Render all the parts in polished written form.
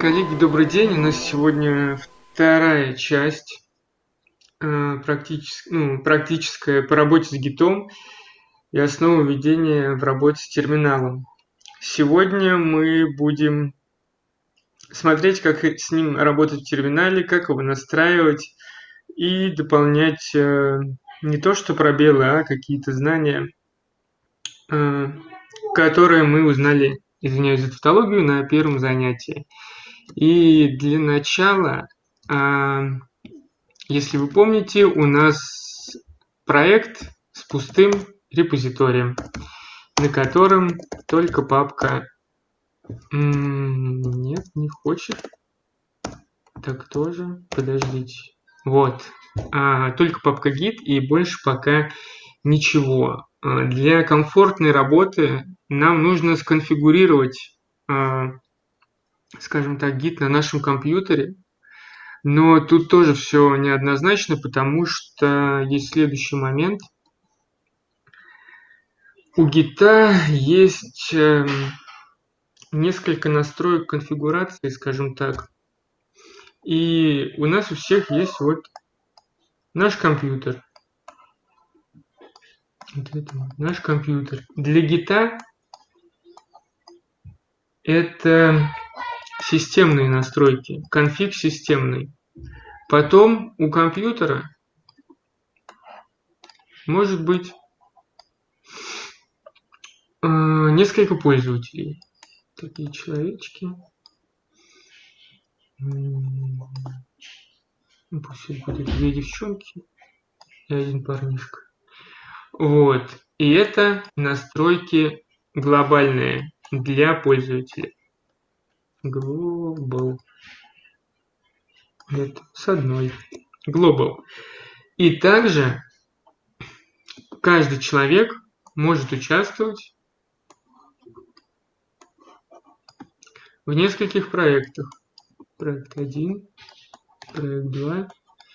Коллеги, добрый день. У нас сегодня вторая часть практическая по работе с гитом и основы ведения в работе с терминалом. Сегодня мы будем смотреть, как с ним работать в терминале, как его настраивать и дополнять не то что пробелы, а какие-то знания, которые мы узнали, извиняюсь за тавтологию, на первом занятии. И для начала, если вы помните, у нас проект с пустым репозиторием, на котором только папка... Нет, не хочет. Так тоже. Подождите. Вот. Только папка git и больше пока ничего. Для комфортной работы нам нужно сконфигурировать, скажем так, git на нашем компьютере. Но тут тоже все неоднозначно, потому что есть следующий момент. У гита есть несколько настроек конфигурации, скажем так. И у нас у всех есть вот наш компьютер. Вот это вот, наш компьютер. Для гита это системные настройки, конфиг системный. Потом у компьютера может быть несколько пользователей. Такие человечки. Пусть это будут две девчонки и один парнишка. Вот. И это настройки глобальные для пользователя. Global. Это с одной. Global. И также каждый человек может участвовать в нескольких проектах. Проект 1, проект 2.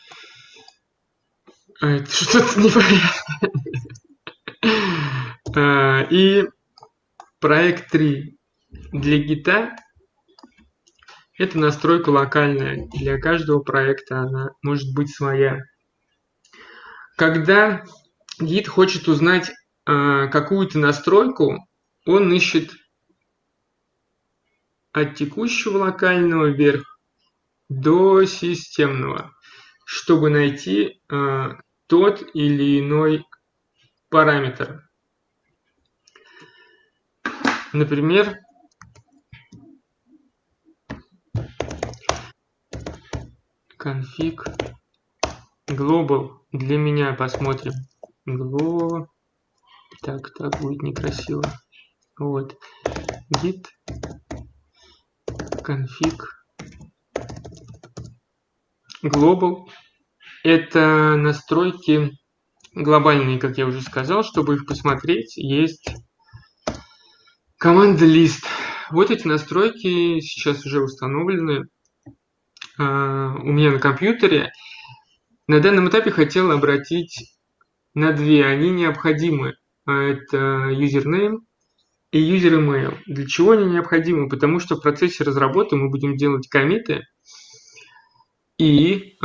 Это что-то непонятное. И проект 3 для гита. Это настройка локальная. Для каждого проекта она может быть своя. Когда гит хочет узнать какую-то настройку, он ищет от текущего локального вверх до системного, чтобы найти тот или иной параметр. Например, конфиг global. Для меня посмотрим. Так будет некрасиво. Вот. Git конфиг global. Это настройки глобальные, как я уже сказал. Чтобы их посмотреть, есть команда list. Вот эти настройки сейчас уже установлены у меня на компьютере. На данном этапе хотел обратить на две. Они необходимы. Это username и user email. Для чего они необходимы? Потому что в процессе разработки мы будем делать коммиты и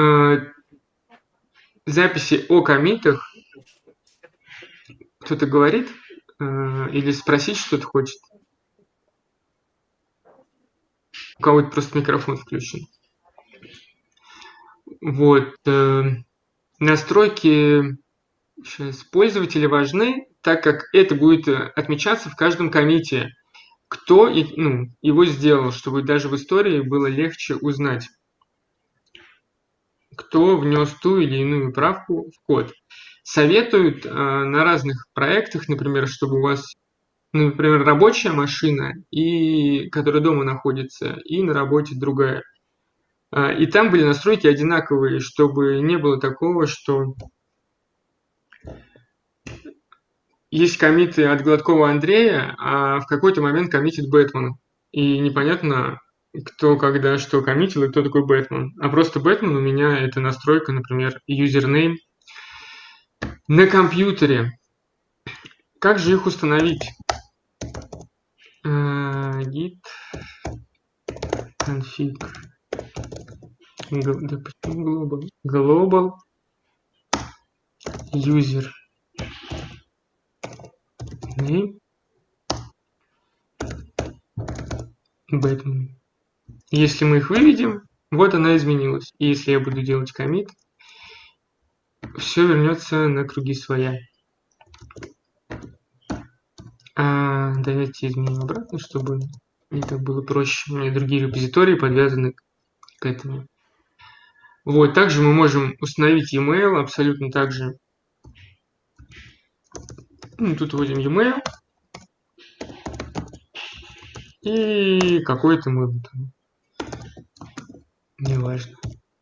записи о коммитах. Кто-то говорит или спросить что-то хочет? У кого-то просто микрофон включен. Вот. Настройки пользователя важны, так как это будет отмечаться в каждом коммите, кто его сделал, чтобы даже в истории было легче узнать, кто внес ту или иную правку в код. Советуют на разных проектах, например, чтобы у вас, например, рабочая машина, которая дома находится, и на работе другая. И там были настройки одинаковые, чтобы не было такого, что есть коммиты от Гладкова Андрея, а в какой-то момент коммитит Бэтмен. И непонятно, кто когда что коммитил и кто такой Бэтмен. А просто Бэтмен у меня это настройка, например, username на компьютере. Как же их установить? Git config global user name Batman. Если мы их выведем, вот она изменилась. И если я буду делать commit, все вернется на круги своя. Давайте изменим обратно, чтобы мне так было проще. У меня другие репозитории подвязаны к этому. Вот, также мы можем установить e-mail абсолютно так же. Тут вводим e-mail и какой-то мы там, неважно.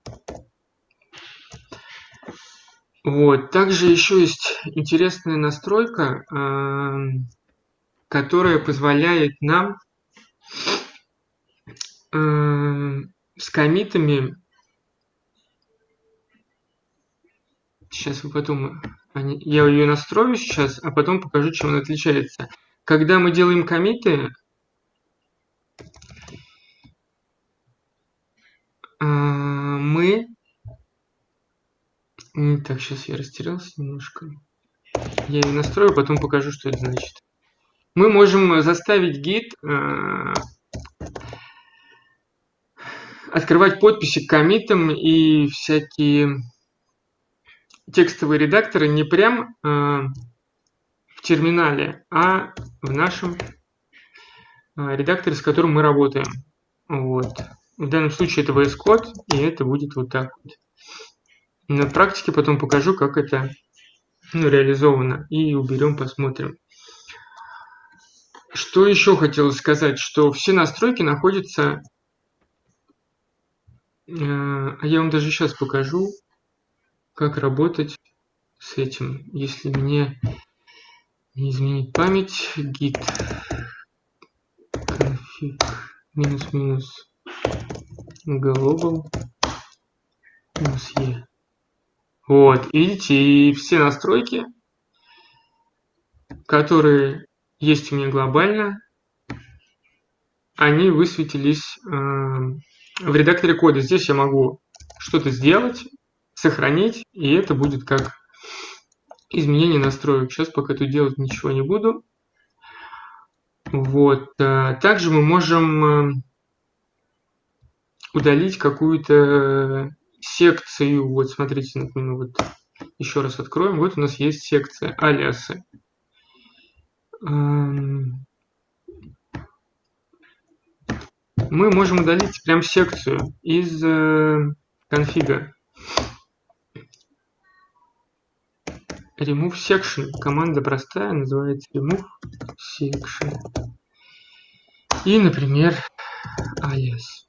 Вот, также еще есть интересная настройка, которая позволяет нам с коммитами, сейчас вы потом, я ее настрою сейчас, а потом покажу, чем она отличается. Когда мы делаем коммиты, мы... Так, сейчас я растерялся немножко. Я ее настрою, потом покажу, что это значит. Мы можем заставить гид открывать подписи к коммитам и всякие текстовые редакторы не прям в терминале, а в нашем редакторе, с которым мы работаем. Вот. В данном случае это VS Code, и это будет вот так вот. На практике потом покажу, как это реализовано. И уберем, посмотрим. Что еще хотелось сказать, что все настройки находятся... Я вам даже сейчас покажу, как работать с этим, если мне не изменить память. Git config минус global -e. Вот, видите, и все настройки, которые есть у меня глобально, они высветились в редакторе кода. Здесь я могу что-то сделать, сохранить, и это будет как изменение настроек. Сейчас пока тут делать ничего не буду. Вот. Также мы можем удалить какую-то секцию. Вот смотрите, например, вот еще раз откроем. Вот у нас есть секция алиасы. Мы можем удалить прям секцию из конфига. Remove section. Команда простая, называется remove section. И, например, alias.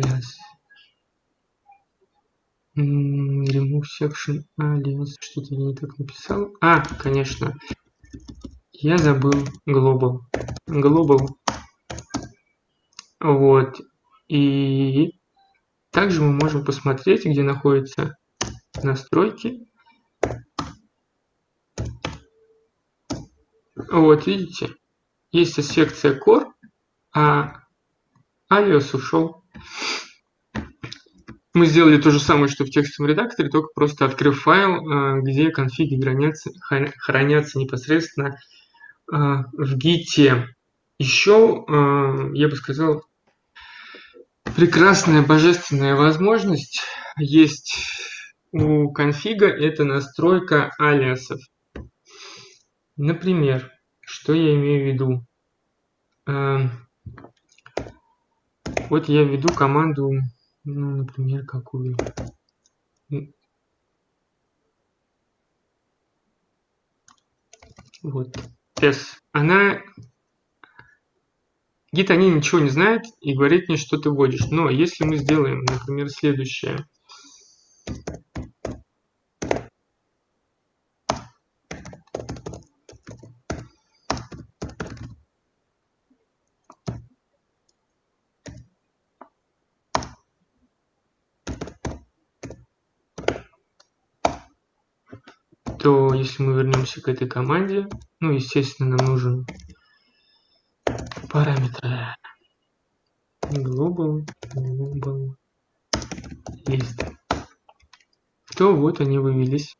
Remove section alias. Что-то я не так написал. Конечно. Я забыл global. Вот. И также мы можем посмотреть, где находятся настройки. Вот, видите, есть секция core, а alias ушел. Мы сделали то же самое, что в текстовом редакторе, только просто открыв файл, где конфиги хранятся непосредственно в гите. Еще, я бы сказал, прекрасная божественная возможность есть у конфига, это настройка алиасов. Например, что я имею в виду? Вот я введу команду, например, какую? Вот, S. Git о ней ничего не знает и говорит мне, что ты вводишь. Но если мы сделаем, например, следующее. То если мы вернемся к этой команде, естественно, нам нужен параметр global list, то вот они вывелись.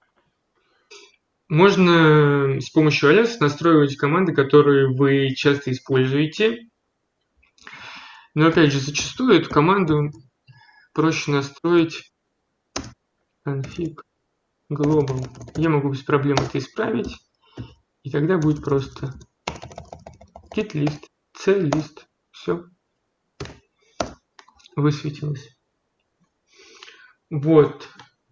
Можно с помощью alias настраивать команды, которые вы часто используете. Но опять же, зачастую эту команду проще настроить config global. Я могу без проблем это исправить. И тогда будет просто git list, c list. Все. Высветилось. Вот.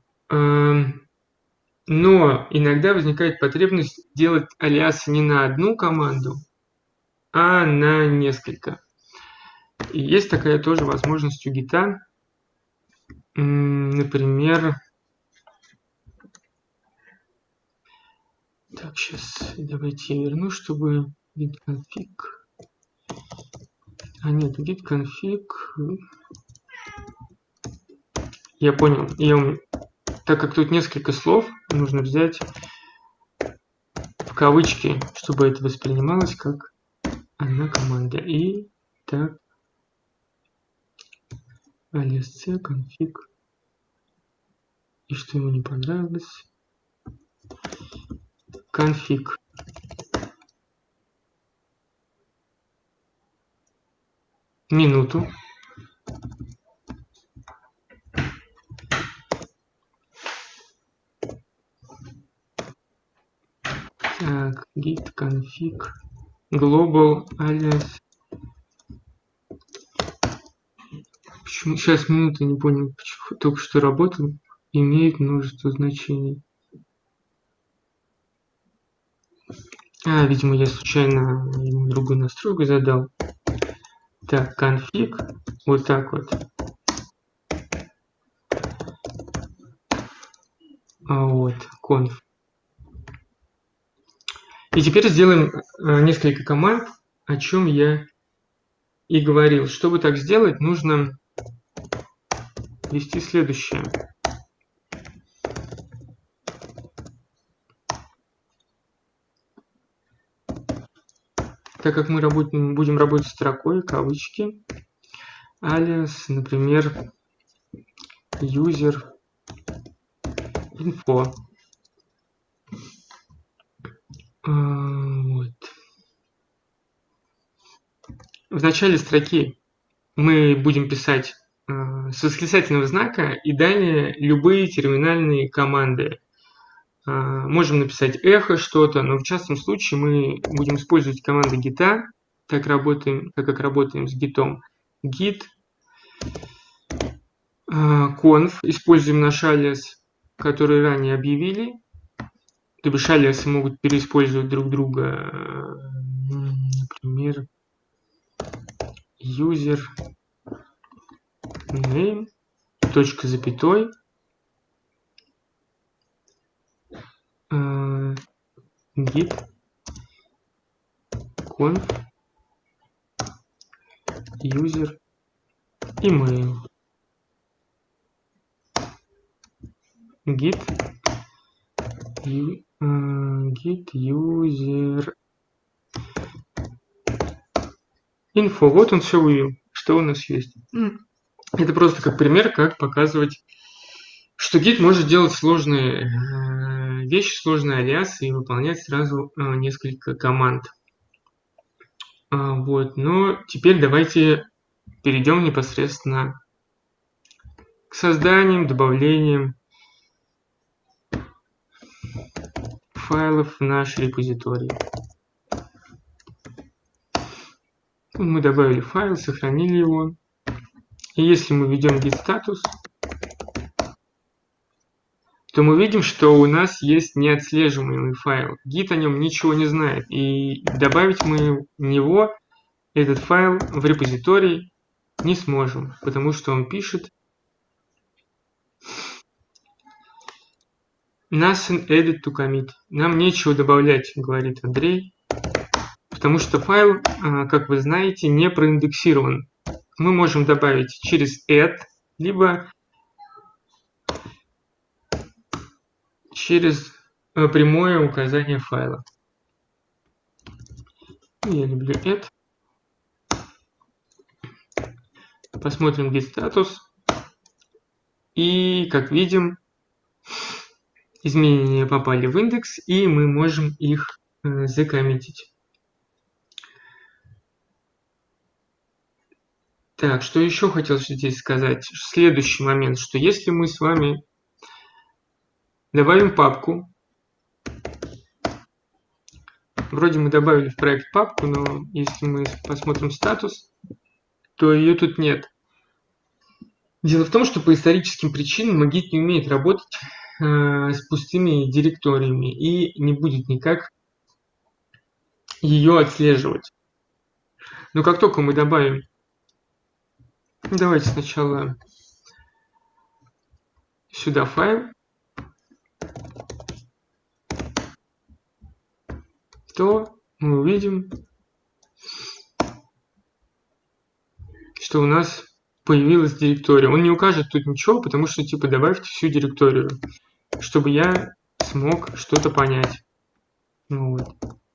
Но иногда возникает потребность делать алиасы не на одну команду, а на несколько. И есть такая тоже возможность у Git. Например, так, сейчас давайте я верну, чтобы git config. А нет, git config. Я понял. Так как тут несколько слов, нужно взять в кавычки, чтобы это воспринималось как одна команда. И так, alias c config. И что ему не понравилось? Config. Минуту. Так, git config global alias. Почему сейчас минута, не понял, почему только что работал, имеет множество значений. Видимо, я случайно ему другую настройку задал. Так, config, вот так вот. Вот, conf. И теперь сделаем несколько команд, о чем я и говорил. Чтобы так сделать, нужно ввести следующее. Так как мы будем работать с строкой, кавычки, alias, например, user info. Вот. В начале строки мы будем писать с восклицательного знака и далее любые терминальные команды. Можем написать эхо что-то, но в частном случае мы будем использовать команды git, так как работаем с гитом. Git conf, используем наш алиас, который ранее объявили. То бишь алиасы могут переиспользовать друг друга, например, user name, точка запятой, git conf user email, git user info. Вот он все вывел, что у нас есть. Это просто как пример, как показывать, что Git может делать сложные вещи, сложные алиасы и выполнять сразу несколько команд. Вот. Но теперь давайте перейдем непосредственно к созданиям, добавлениям файлов в наш репозиторий. Мы добавили файл, сохранили его. И если мы введем git status, то мы видим, что у нас есть неотслеживаемый файл. Git о нем ничего не знает. И добавить мы в него этот файл в репозиторий не сможем, потому что он пишет nothing added to commit. Нам нечего добавлять, говорит Андрей, потому что файл, как вы знаете, не проиндексирован. Мы можем добавить через add, либо через прямое указание файла. Я люблю add. Посмотрим git status. И, как видим, изменения попали в индекс, и мы можем их закоммитить. Так, что еще хотел здесь сказать? Следующий момент, что если мы с вами добавим папку, вроде мы добавили в проект папку, но если мы посмотрим статус, то ее тут нет. Дело в том, что по историческим причинам Git не умеет работать с пустыми директориями и не будет никак ее отслеживать. Но как только мы добавим, давайте сначала сюда файл, то мы увидим, что у нас появилась директория. Он не укажет тут ничего, потому что типа добавьте всю директорию, чтобы я смог что-то понять. Ну вот.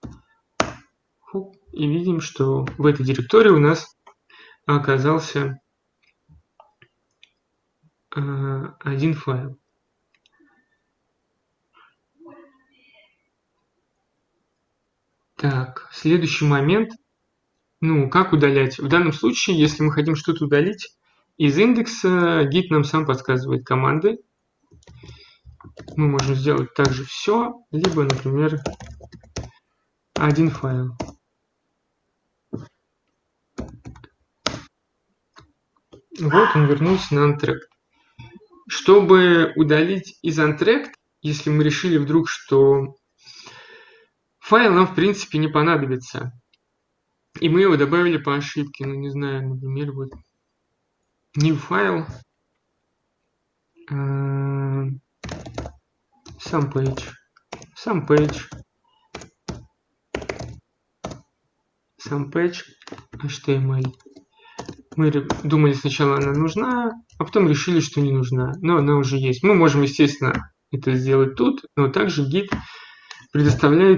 И видим, что в этой директории у нас оказался один файл. Так, следующий момент. Ну, как удалять? В данном случае, если мы хотим что-то удалить, из индекса Git нам сам подсказывает команды. Мы можем сделать также все, либо, например, один файл. Вот он вернулся на untracked. Чтобы удалить из untracked, если мы решили вдруг, что файл нам в принципе не понадобится, и мы его добавили по ошибке, ну не знаю, например, вот new file, some page, HTML. Мы думали сначала она нужна, а потом решили, что не нужна, но она уже есть. Мы можем, естественно, это сделать тут, но также Git предоставляет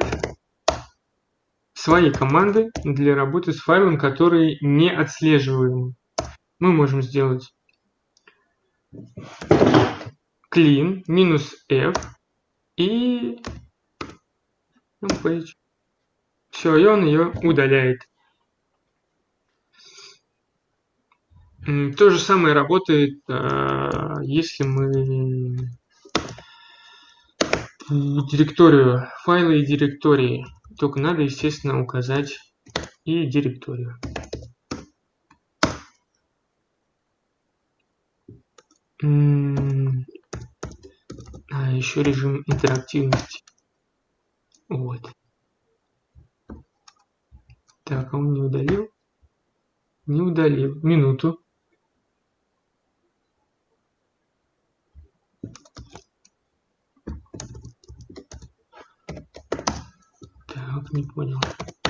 свои команды для работы с файлом, которые не отслеживаемы. Мы можем сделать clean -f и page. Все, и он ее удаляет. То же самое работает, если мы директорию, файлы и директории. Только надо, естественно, указать и директорию. Еще режим интерактивности. Вот. Так, а он не удалил? Не удалил. Минуту. Так, не понял.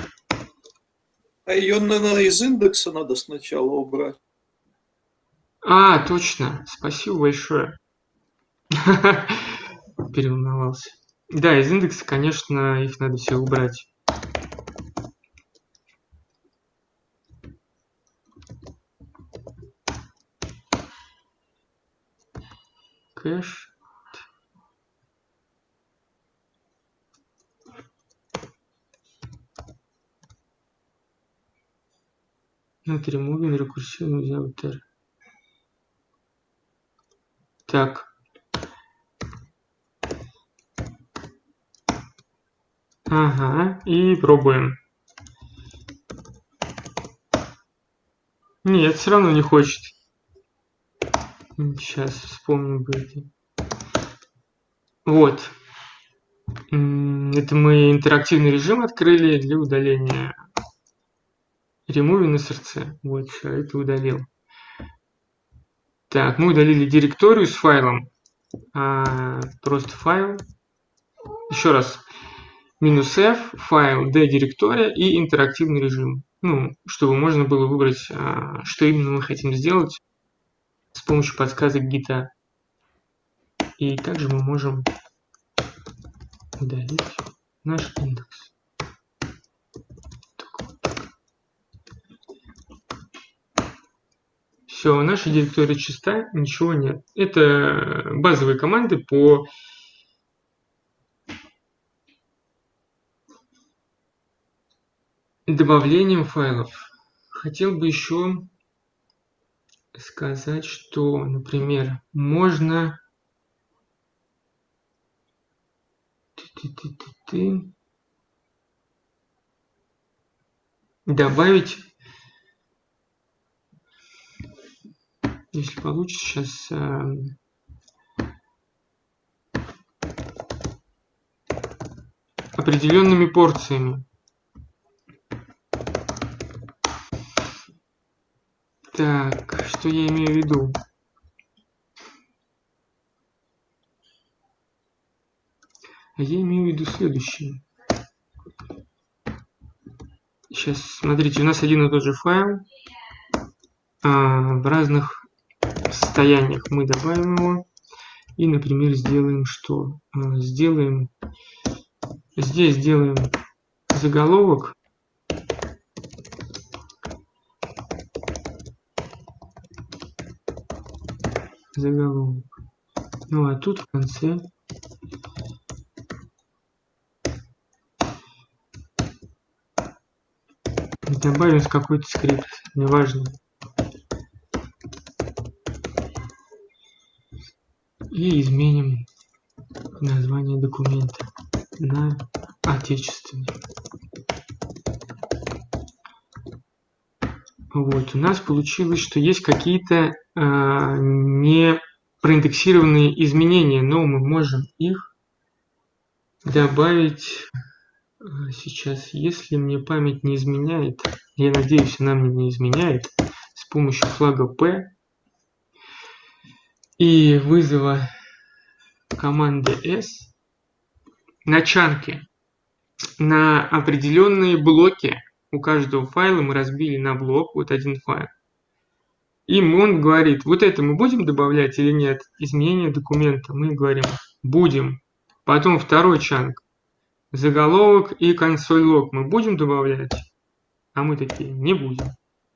А ее, наверное, из индекса надо сначала убрать. А, точно. Спасибо большое. Переволновался. Да, из индекса, конечно, их надо все убрать. Кэш. Not removing recursive without. Так. Ага, и пробуем. Нет, все равно не хочет. Сейчас вспомним это. Вот. Это мы интерактивный режим открыли для удаления. Removing SRC. Вот, все, это удалил. Так, мы удалили директорию с файлом. Просто файл. Еще раз. -f, файл, d директория и интерактивный режим. Ну, чтобы можно было выбрать, что именно мы хотим сделать с помощью подсказок гита. И также мы можем удалить наш индекс. Все, наша директория чиста, ничего нет. Это базовые команды по добавлением файлов. Хотел бы еще сказать, что, например, можно добавить, если получится, сейчас определенными порциями. Так, что я имею в виду? Я имею в виду следующее. Сейчас, смотрите, у нас один и тот же файл. В разных состояниях мы добавим его. И, например, сделаем что? Здесь сделаем заголовок. Ну, а тут в конце добавим какой-то скрипт, неважно. И изменим название документа на отечественный. Вот, у нас получилось, что есть какие-то не проиндексированные изменения, но мы можем их добавить сейчас, если мне память не изменяет. Я надеюсь, она мне не изменяет. С помощью флага P и вызова команды S на чанке на определенные блоки. У каждого файла мы разбили на блок, вот один файл. И он говорит, вот это мы будем добавлять или нет, изменение документа. Мы говорим, будем. Потом второй чанк, заголовок и консоль лог мы будем добавлять, а мы такие, не будем.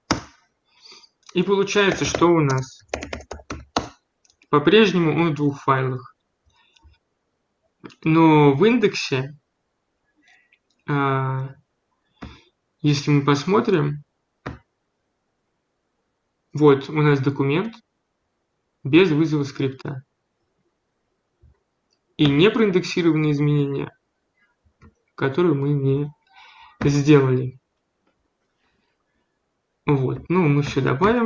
И получается, что у нас? По-прежнему он в двух файлах. Но в индексе, если мы посмотрим, вот у нас документ без вызова скрипта. И не проиндексированные изменения, которые мы не сделали. Вот, ну мы все добавим.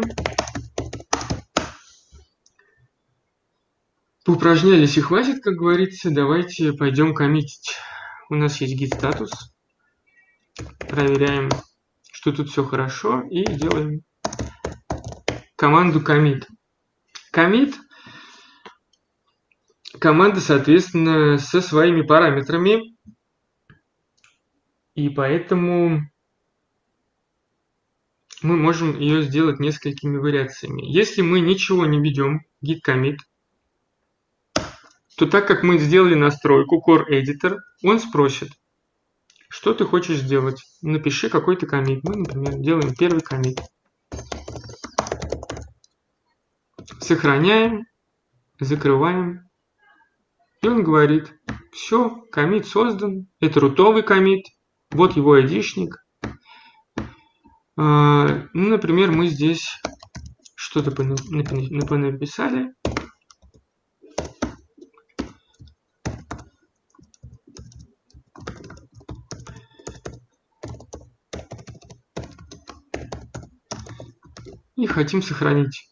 Поупражнялись и хватит, как говорится. Давайте пойдем коммитить. У нас есть git статус. Проверяем, что тут все хорошо. И делаем команду commit. Commit команда, соответственно, со своими параметрами. И поэтому мы можем ее сделать несколькими вариациями. Если мы ничего не ведем, git commit, то так как мы сделали настройку Core Editor, он спросит, что ты хочешь сделать. Напиши какой-то коммит. Мы, например, делаем первый коммит. Сохраняем, закрываем. И он говорит, все, коммит создан. Это рутовый коммит. Вот его айдишник. Ну, например, мы здесь что-то написали. И хотим сохранить.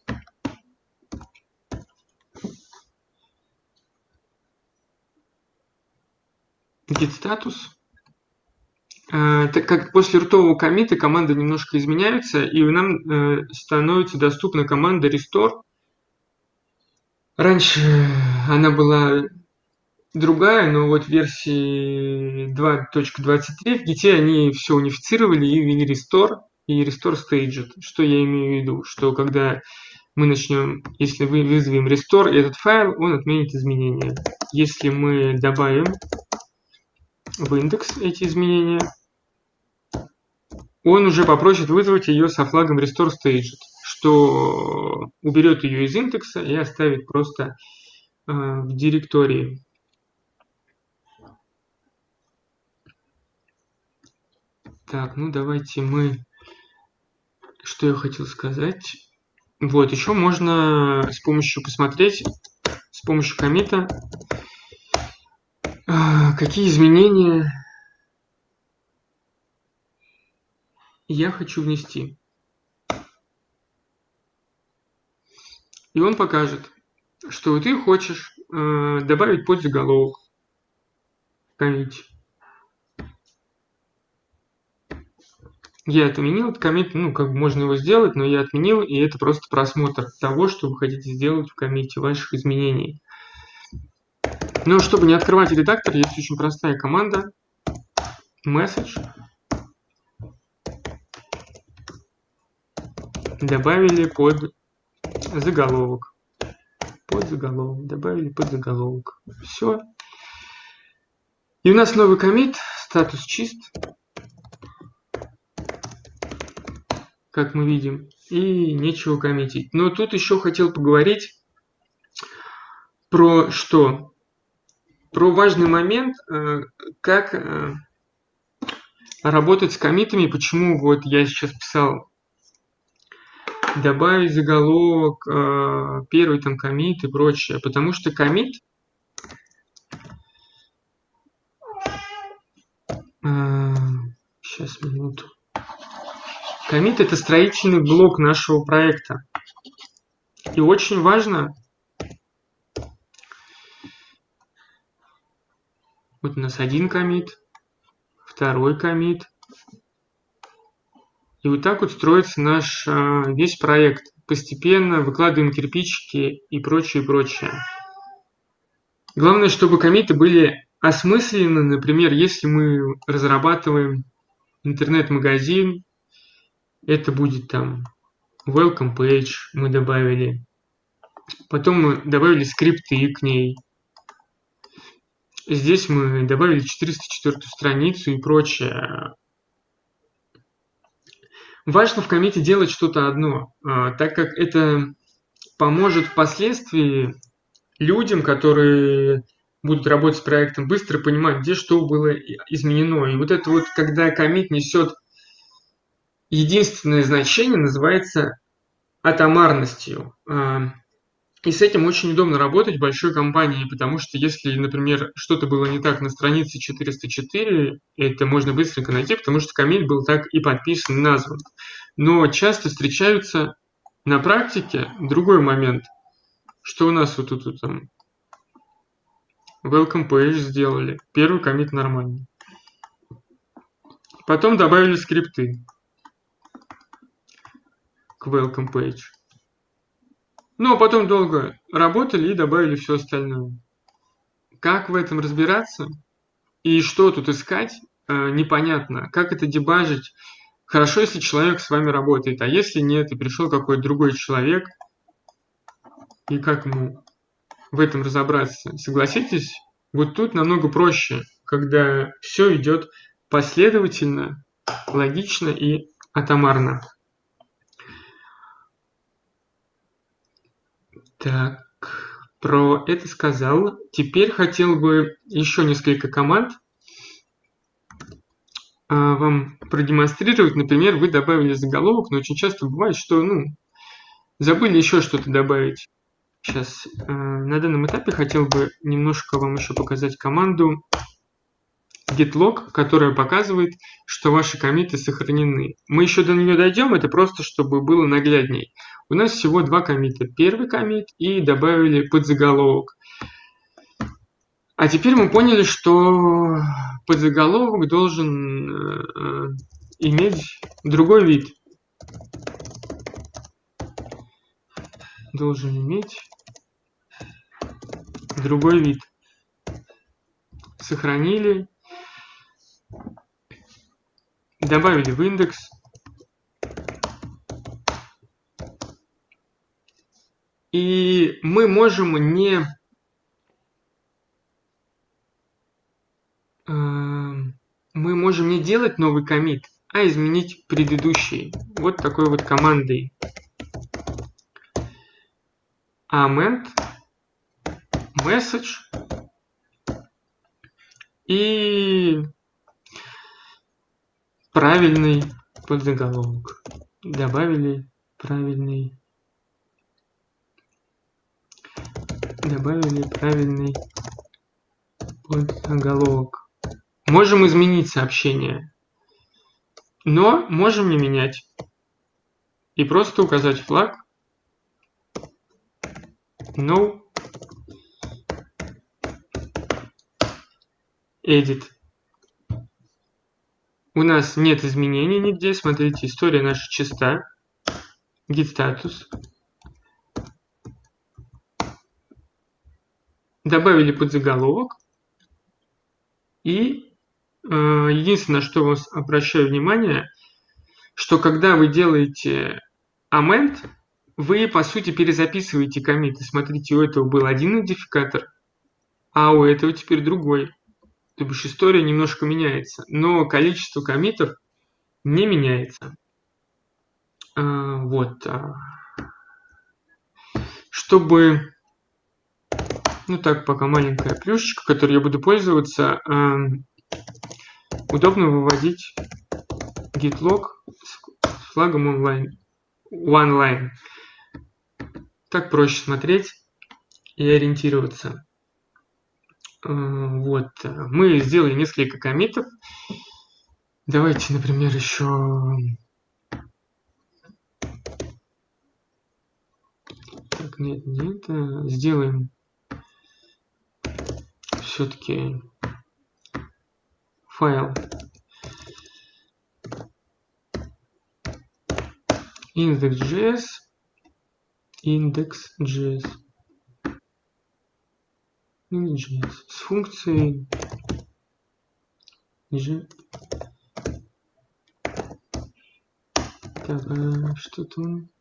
Git статус. Так как после рутового коммита команды немножко изменяются, и нам становится доступна команда restore. Раньше она была другая, но вот в версии 2.23 в Git они все унифицировали и ввели restore и restore staged. Что я имею в виду? Что когда мы начнем, если вы вызовем restore этот файл, он отменит изменения. Если мы добавим в индекс эти изменения, он уже попросит вызвать ее со флагом restore staged. что уберет ее из индекса и оставит просто в директории. Так, ну давайте мы... Что я хотел сказать? Вот, еще можно с помощью посмотреть, с помощью коммита, какие изменения я хочу внести. И он покажет, что ты хочешь добавить подзаголовок в коммите. Я отменил этот коммит, ну, как бы можно его сделать, но я отменил, и это просто просмотр того, что вы хотите сделать в коммите, ваших изменений. Но чтобы не открывать редактор, есть очень простая команда message. Добавили под заголовок. Подзаголовок. Добавили подзаголовок. Все. И у нас новый коммит, статус чист, как мы видим, и нечего коммитить. Но тут еще хотел поговорить про что? Про важный момент, как работать с коммитами, почему вот я сейчас писал добавить заголовок, первый там коммит и прочее, потому что коммит сейчас, минуту. Коммит — это строительный блок нашего проекта. И очень важно, вот у нас один коммит, второй коммит. И вот так вот строится наш весь проект. Постепенно выкладываем кирпичики и прочее, прочее. Главное, чтобы коммиты были осмысленны. Например, если мы разрабатываем интернет-магазин, это будет там welcome page мы добавили. Потом мы добавили скрипты к ней. Здесь мы добавили 404 страницу и прочее. Важно в коммите делать что-то одно, так как это поможет впоследствии людям, которые будут работать с проектом, быстро понимать, где что было изменено. И вот это вот, когда коммит несет единственное значение, называется атомарностью. И с этим очень удобно работать в большой компании, потому что если, например, что-то было не так на странице 404, это можно быстренько найти, потому что коммит был так и подписан, и назван. Но часто встречаются на практике другой момент, что у нас вот тут там welcome page сделали, первый коммит нормальный. Потом добавили скрипты к welcome page. Ну, а потом долго работали и добавили все остальное. Как в этом разбираться и что тут искать, непонятно. Как это дебажить? Хорошо, если человек с вами работает, а если нет, и пришел какой-то другой человек, и как ему в этом разобраться? Согласитесь, вот тут намного проще, когда все идет последовательно, логично и атомарно. Так, про это сказал. Теперь хотел бы еще несколько команд вам продемонстрировать. Например, вы добавили заголовок, но очень часто бывает, что забыли еще что-то добавить. Сейчас на данном этапе хотел бы немножко вам еще показать команду getlog, которая показывает, что ваши коммиты сохранены. Мы еще до нее дойдем, это просто чтобы было наглядней. У нас всего два коммита. Первый коммит и добавили подзаголовок. А теперь мы поняли, что подзаголовок должен иметь другой вид. Должен иметь другой вид. Сохранили. Добавили в индекс. И мы можем не делать новый коммит, а изменить предыдущий. Вот такой вот командой. amend message и правильный подзаголовок. Добавили правильный подзаголовок. Можем изменить сообщение, но можем не менять и просто указать флаг no edit. У нас нет изменений нигде. Смотрите, история наша чиста. Git статус. Добавили подзаголовок. И единственное, на что вас обращаю внимание, что когда вы делаете amend, вы, по сути, перезаписываете коммиты. Смотрите, у этого был один идентификатор, а у этого теперь другой. То бишь история немножко меняется, но количество коммитов не меняется. Вот. Чтобы, ну так, пока маленькая плюшечка, которой я буду пользоваться, удобно выводить git log с флагом OneLine. Так проще смотреть и ориентироваться. Вот. Мы сделали несколько коммитов. Давайте, например, еще... Так, нет, сделаем все-таки файл index.js с функцией g. Так, что-то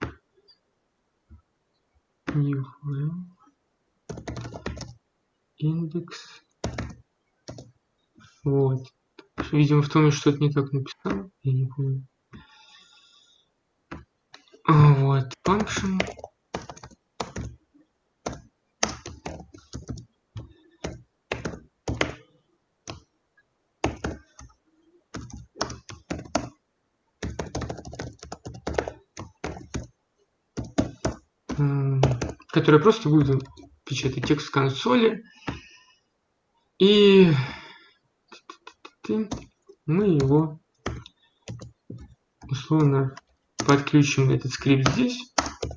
new file индекс. Вот. Видимо, в том, что что-то не так написал. Я не помню. Вот. Function. Которая просто будет печатать текст в консоли. И мы его условно подключим этот скрипт здесь.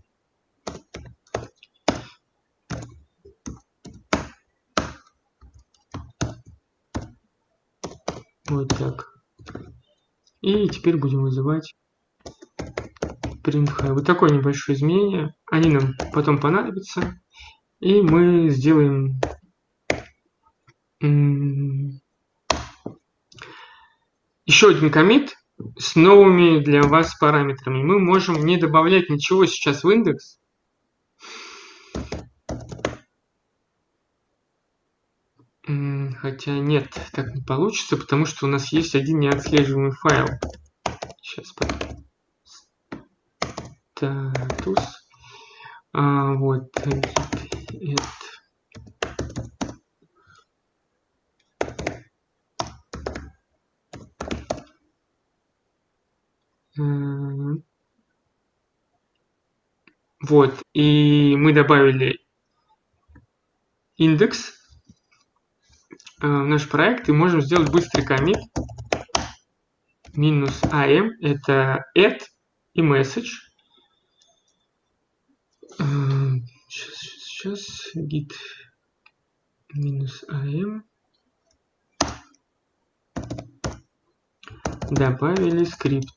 Вот так. И теперь будем вызывать print. Вот такое небольшое изменение. Они нам потом понадобятся. И мы сделаем еще один коммит с новыми для вас параметрами. Мы можем не добавлять ничего сейчас в индекс. Хотя нет, так не получится, потому что у нас есть один неотслеживаемый файл. Сейчас статус. Вот. Вот. И мы добавили индекс в наш проект и можем сделать быстрый коммит. -am это add и message. Сейчас git -am. Добавили скрипт.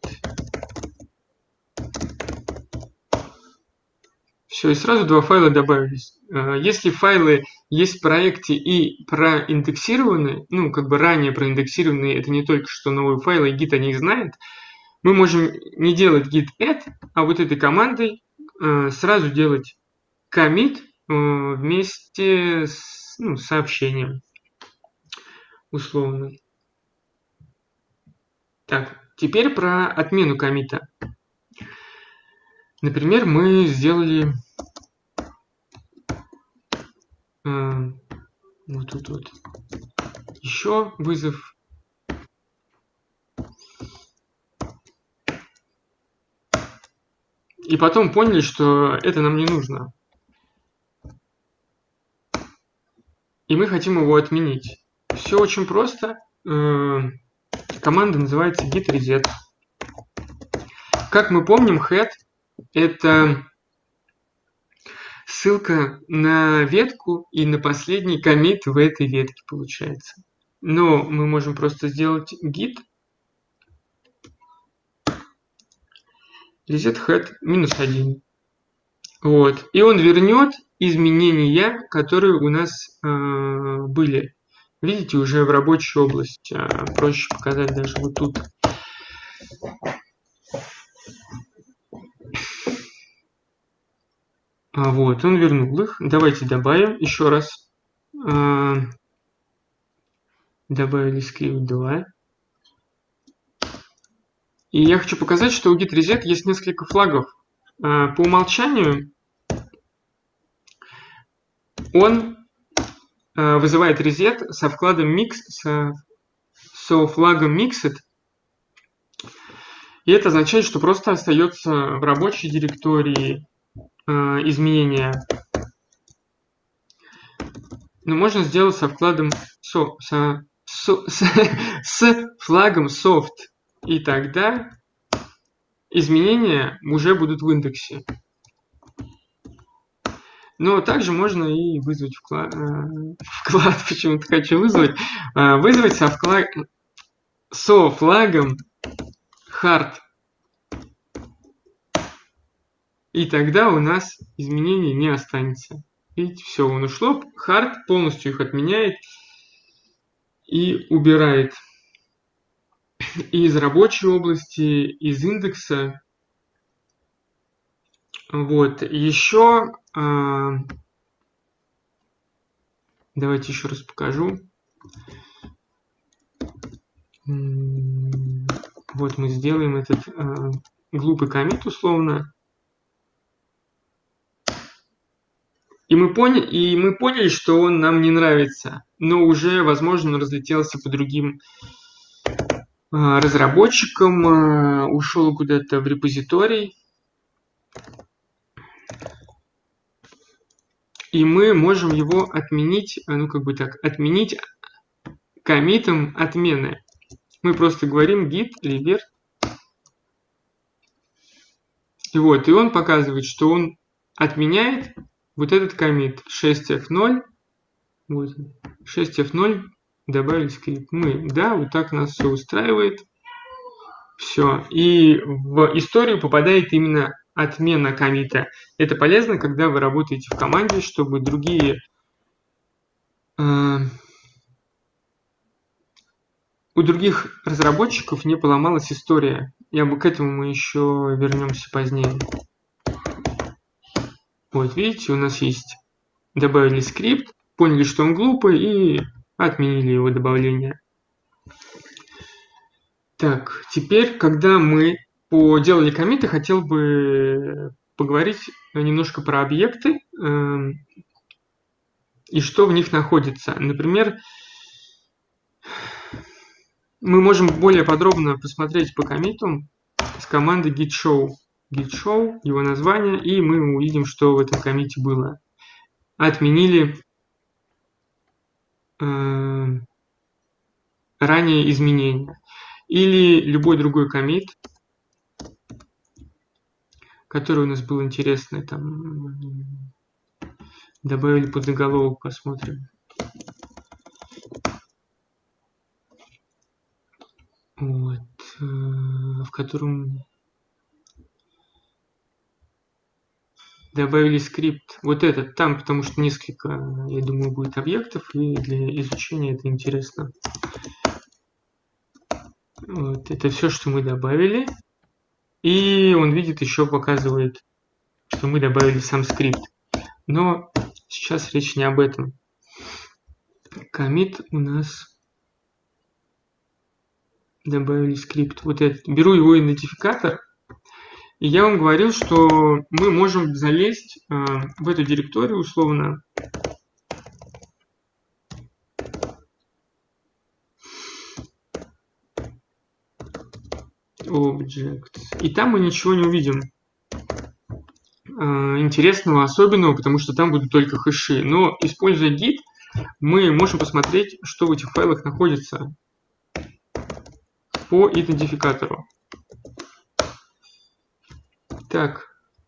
Все, и сразу два файла добавились. Если файлы есть в проекте и проиндексированы, ну, как бы ранее проиндексированные, это не только что новые файлы, и Git о них знает, мы можем не делать git add, а вот этой командой сразу делать commit вместе с сообщением, условно. Так, теперь про отмену коммита. Например, мы сделали Вот тут вот еще вызов. И потом поняли, что это нам не нужно. И мы хотим его отменить. Все очень просто. Команда называется git reset. Как мы помним, head — это ссылка на ветку и на последний коммит в этой ветке получается. Но мы можем просто сделать git reset head -1. Вот. И он вернет изменения, которые у нас были. Видите, уже в рабочей области. Проще показать даже вот тут. Вот, он вернул их. Давайте добавим еще раз. Добавили скрипт 2. И я хочу показать, что у git reset есть несколько флагов. По умолчанию он вызывает reset со вкладом mix, со флагом mixed. И это означает, что просто остается в рабочей директории изменения. Но можно сделать со вкладом с флагом soft. И тогда изменения уже будут в индексе. Но также можно и вызвать вклад почему-то хочу вызвать со флагом hard. И тогда у нас изменений не останется. Видите, все, он ушло. Hard полностью их отменяет и убирает из рабочей области, из индекса. Вот, еще давайте еще раз покажу. Вот мы сделаем этот глупый коммит условно. И мы поняли, что он нам не нравится, но уже, возможно, он разлетелся по другим разработчикам, ушел куда-то в репозиторий. И мы можем его отменить, отменить коммитом отмены. Мы просто говорим git revert. И вот, и он показывает, что он отменяет вот этот коммит 6f0. Вот, 6f0 добавили скрипт. Вот так нас все устраивает. Все. И в историю попадает именно отмена коммита. Это полезно, когда вы работаете в команде, чтобы у других разработчиков не поломалась история. К этому мы еще вернемся позднее. Вот, видите, у нас есть. Добавили скрипт, поняли, что он глупый, и отменили его добавление. Так, теперь, когда мы делали коммиты, хотел бы поговорить немножко про объекты и что в них находится. Например, мы можем более подробно посмотреть по коммитам с командой git show. Git show, его название, и мы увидим, что в этом коммите было. Отменили ранее изменения. Или любой другой коммит, который у нас был интересный, там добавили подзаголовок, посмотрим. Вот, в котором добавили скрипт. Вот этот там, потому что несколько, я думаю, будет объектов, и для изучения это интересно. Вот, это все, что мы добавили. И он видит, еще показывает, что мы добавили сам скрипт. Но сейчас речь не об этом. Commit у нас добавили скрипт. Вот этот. Беру его идентификатор. И я вам говорил, что мы можем залезть в эту директорию условно Objects. И там мы ничего не увидим интересного, особенного, потому что там будут только хэши. Но, используя git, мы можем посмотреть, что в этих файлах находится по идентификатору. Так.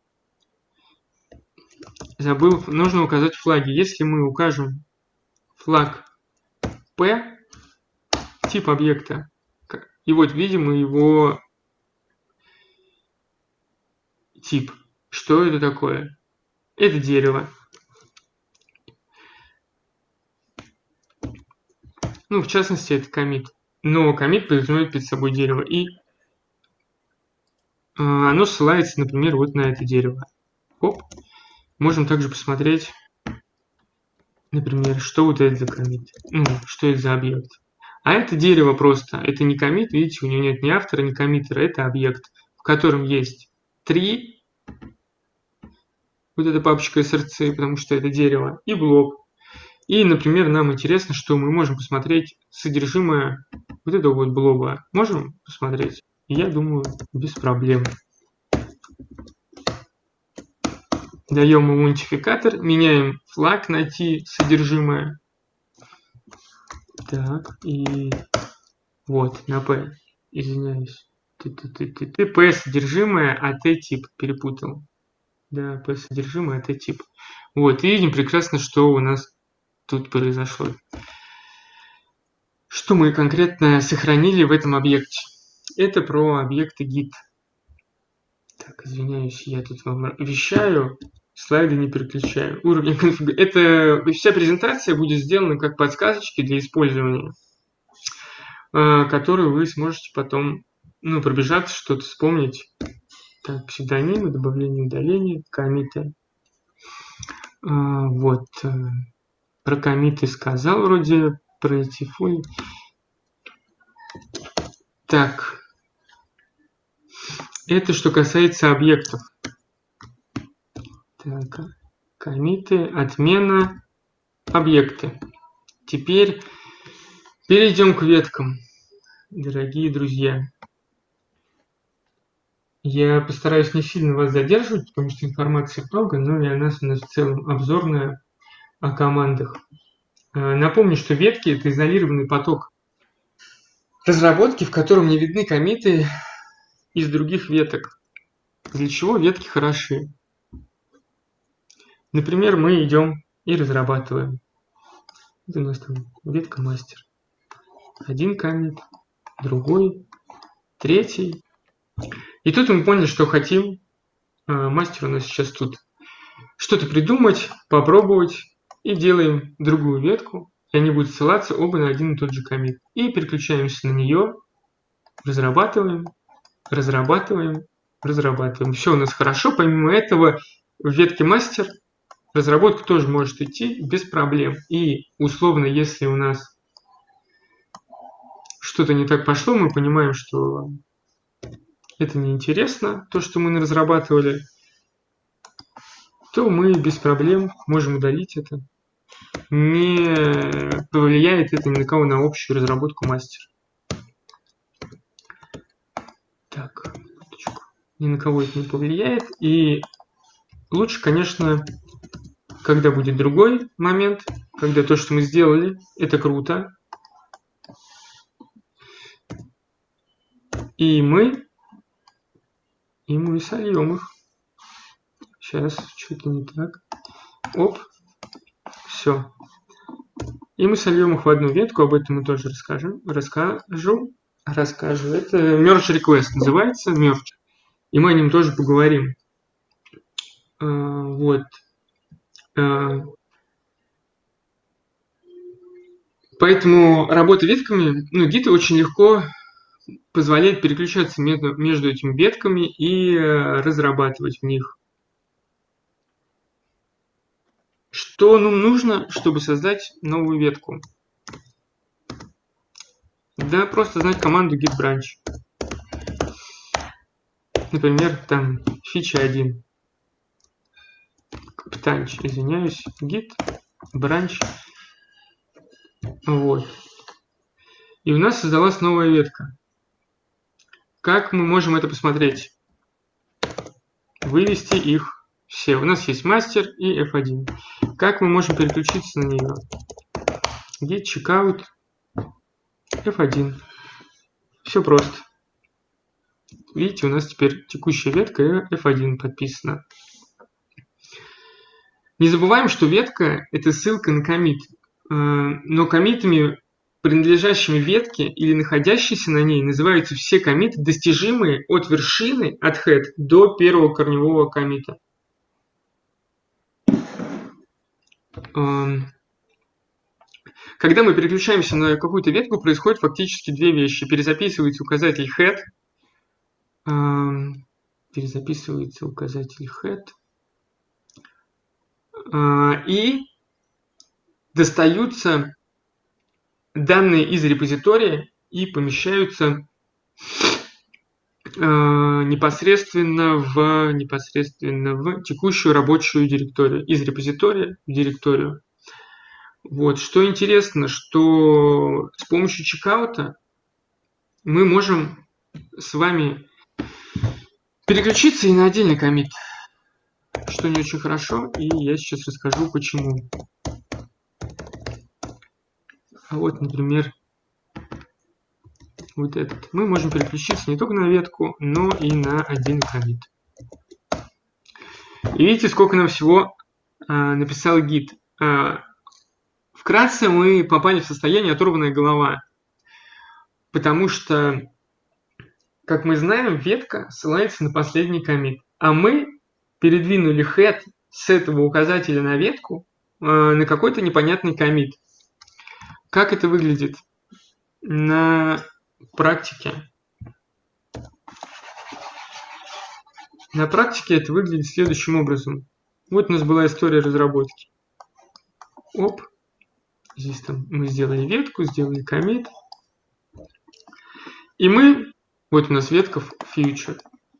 Забыл, нужно указать флаги. Если мы укажем флаг P, тип объекта, и вот видим его тип. Что это такое? Это дерево. Ну, в частности, это commit. Но commit подразумевает перед собой дерево. И оно ссылается, например, вот на это дерево. Оп. Можем также посмотреть, например, что вот это за commit. Ну, что это за объект. А это дерево просто. Это не commit, видите, у него нет ни автора, ни коммиттера. Это объект, в котором есть 3. Вот эта папочка src, потому что это дерево. И блок. И, например, нам интересно, что мы можем посмотреть содержимое вот этого вот блока. Можем посмотреть? Я думаю, без проблем. Даем ему идентификатор, меняем флаг, найти содержимое. Так, и вот, на P, извиняюсь. P содержимое, а T тип перепутал. Да, P содержимое, а T тип. Вот, и видим прекрасно, что у нас тут произошло. Что мы конкретно сохранили в этом объекте? Это про объекты git. Так, извиняюсь, я тут вам вещаю. Слайды не переключаю. Уровень конфигурации. Это вся презентация будет сделана как подсказочки для использования, которые вы сможете потом пробежаться, что-то вспомнить. Так, псевдонимы, добавление, удаление, коммиты. Вот. Про коммиты сказал вроде, про эти фоли. Так. Это что касается объектов. Так, коммиты, отмена, объекты. Теперь перейдем к веткам, дорогие друзья. Я постараюсь не сильно вас задерживать, потому что информации много, но и она у нас в целом обзорная о командах. Напомню, что ветки – это изолированный поток разработки, в котором не видны коммиты из других веток. Для чего ветки хороши? Например, мы идем и разрабатываем. Вот у нас там ветка мастер. Один коммит, другой, третий. И тут мы поняли, что хотим. Мастер у нас сейчас тут что-то придумать, попробовать. И делаем другую ветку. И они будут ссылаться оба на один и тот же коммит. И переключаемся на нее. Разрабатываем, разрабатываем, разрабатываем. Все у нас хорошо. Помимо этого, в ветке мастер разработка тоже может идти без проблем. И условно, если у нас что-то не так пошло, мы понимаем, что это неинтересно, то, что мы разрабатывали, то мы без проблем можем удалить это. Не повлияет это ни на кого на общую разработку мастера. Так, ни на кого это не повлияет. И лучше, конечно, когда будет другой момент, когда то, что мы сделали, это круто. И мы сольем их. Сейчас, что-то не так. Оп. Все. И мы сольем их в одну ветку, об этом мы тоже расскажу. Это merge request называется, merge. И мы о нем тоже поговорим. Вот. Поэтому работа ветками, Git очень легко позволяет переключаться между этими ветками и разрабатывать в них. Что нам нужно, чтобы создать новую ветку? Да, просто знать команду git branch. Например, там фича 1. Птанч, извиняюсь, git branch. Вот. И у нас создалась новая ветка. Как мы можем это посмотреть? Вывести их все. У нас есть мастер и F1. Как мы можем переключиться на нее? Git checkout F1. Все просто. Видите, у нас теперь текущая ветка F1 подписана. Не забываем, что ветка – это ссылка на коммит. Но коммитами, принадлежащими ветке или находящиеся на ней, называются все коммиты, достижимые от вершины, от head, до первого корневого коммита. Когда мы переключаемся на какую-то ветку, происходят фактически две вещи. Перезаписывается указатель head. И достаются данные из репозитория и помещаются непосредственно в текущую рабочую директорию, из репозитория в директорию. Вот. Что интересно, что с помощью чекаута мы можем с вами переключиться и на отдельный коммит, что не очень хорошо, и я сейчас расскажу почему. А вот, например, вот этот. Мы можем переключиться не только на ветку, но и на отдельный коммит. И видите, сколько нам всего написал Git. Вкратце мы попали в состояние оторванная голова, потому что, как мы знаем, ветка ссылается на последний коммит, а мы передвинули head с этого указателя на ветку на какой-то непонятный коммит. Как это выглядит на практике? На практике это выглядит следующим образом. Вот у нас была история разработки. Оп. Здесь мы сделали ветку, сделали коммит. И вот у нас ветка future.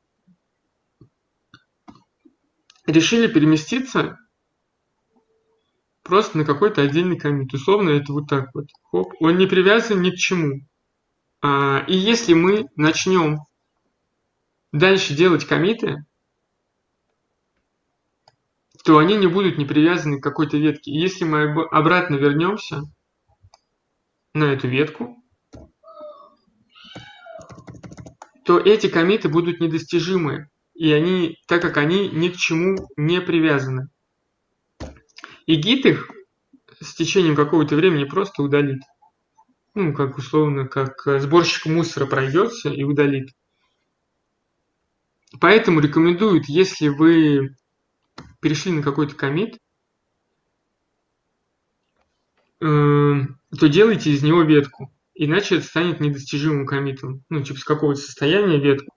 Решили переместиться просто на какой-то отдельный коммит. Условно это вот так вот. Хоп. Он не привязан ни к чему. И если мы начнем дальше делать коммиты, то они не будут не привязаны к какой-то ветке. И если мы обратно вернемся на эту ветку, то эти коммиты будут недостижимы, и так как они ни к чему не привязаны. И Git их с течением какого-то времени просто удалит. Как условно, как сборщик мусора пройдется и удалит. Поэтому рекомендуют, если вы перешли на какой-то коммит, то делайте из него ветку. Иначе это станет недостижимым коммитом. С какого-то состояния ветку.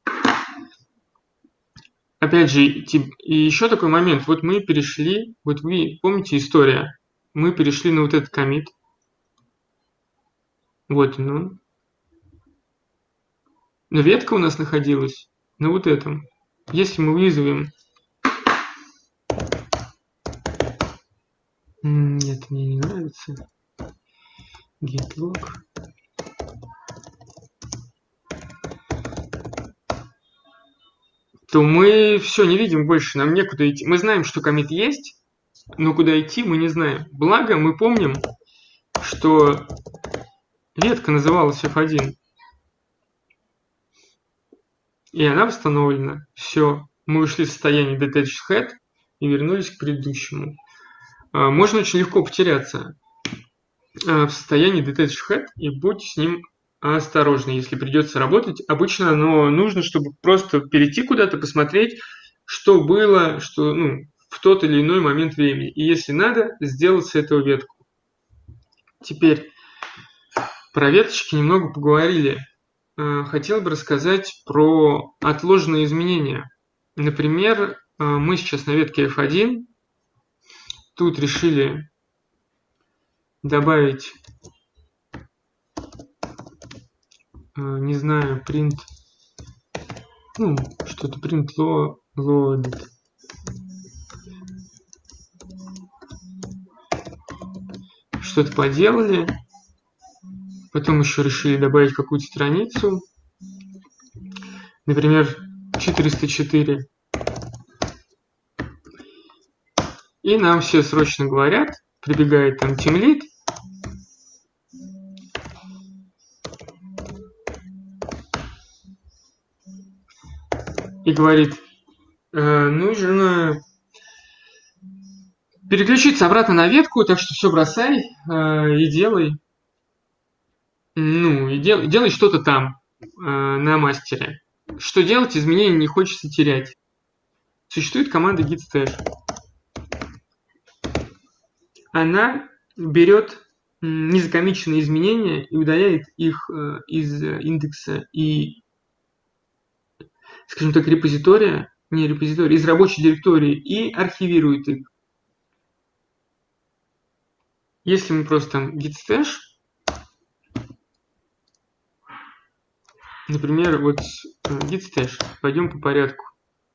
Опять же, и еще такой момент. Вот мы перешли, вот вы помните история? Мы перешли на вот этот коммит. Вот он. Но ветка у нас находилась на вот этом. Если мы вызовем... Нет, мне не нравится. Git log. То мы все не видим больше, нам некуда идти. Мы знаем, что коммит есть, но куда идти мы не знаем. Благо мы помним, что ветка называлась F1. И она восстановлена. Все. Мы ушли в состояние detached head и вернулись к предыдущему. Можно очень легко потеряться в состоянии detached head, и будьте с ним осторожны, если придется работать. Обычно нужно, чтобы просто перейти куда-то, посмотреть, что было, в тот или иной момент времени. И если надо, сделать с этого ветку. Теперь про веточки немного поговорили. Хотел бы рассказать про отложенные изменения. Например, мы сейчас на ветке F1. Тут решили добавить, не знаю, print, что-то print loaded. Что-то поделали. Потом еще решили добавить какую-то страницу. например, 404. И нам все срочно говорят, прибегает там тимлид, и говорит, нужно переключиться обратно на ветку, так что все бросай и делай. Ну, и делай что-то там, на мастере. Что делать, изменений не хочется терять. Существует команда git stash. Она берет незакомиченные изменения и удаляет их из индекса и, скажем так, из рабочей директории и архивирует их. Если мы просто там git stash, например, вот git stash, пойдем по порядку.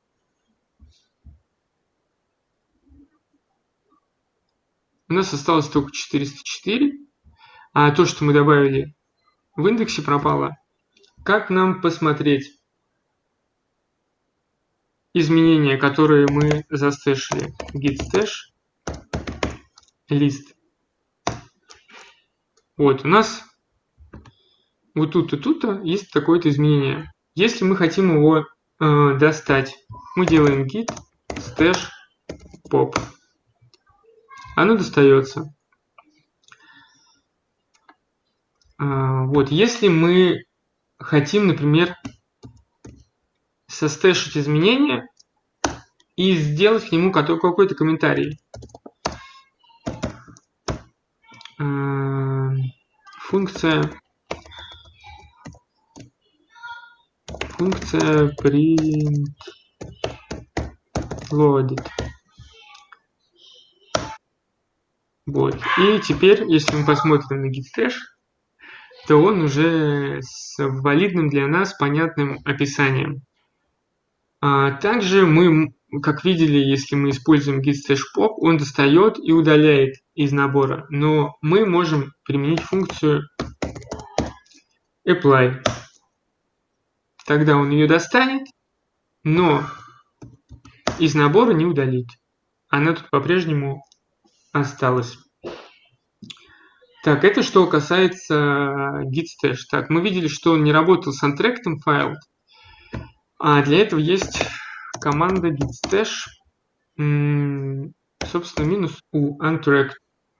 У нас осталось только 404, а то, что мы добавили в индексе, пропало. Как нам посмотреть изменения, которые мы застэшили? Git stash list. Вот, у нас вот тут и тут есть такое-то изменение. Если мы хотим его достать, мы делаем git stash pop. Оно достается. Вот, если мы хотим, например, состэшить изменения и сделать к нему какой-то комментарий. Функция print loaded. Вот. И теперь, если мы посмотрим на git stash, то он уже с валидным для нас понятным описанием. Также мы, как видели, если мы используем git stash pop, он достает и удаляет из набора. Но мы можем применить функцию apply. Тогда он ее достанет, но из набора не удалит. Она тут по-прежнему осталась. Так, это что касается git stash. Так, мы видели, что он не работал с untracked файл, а для этого есть команда git stash, собственно, минус у untracked.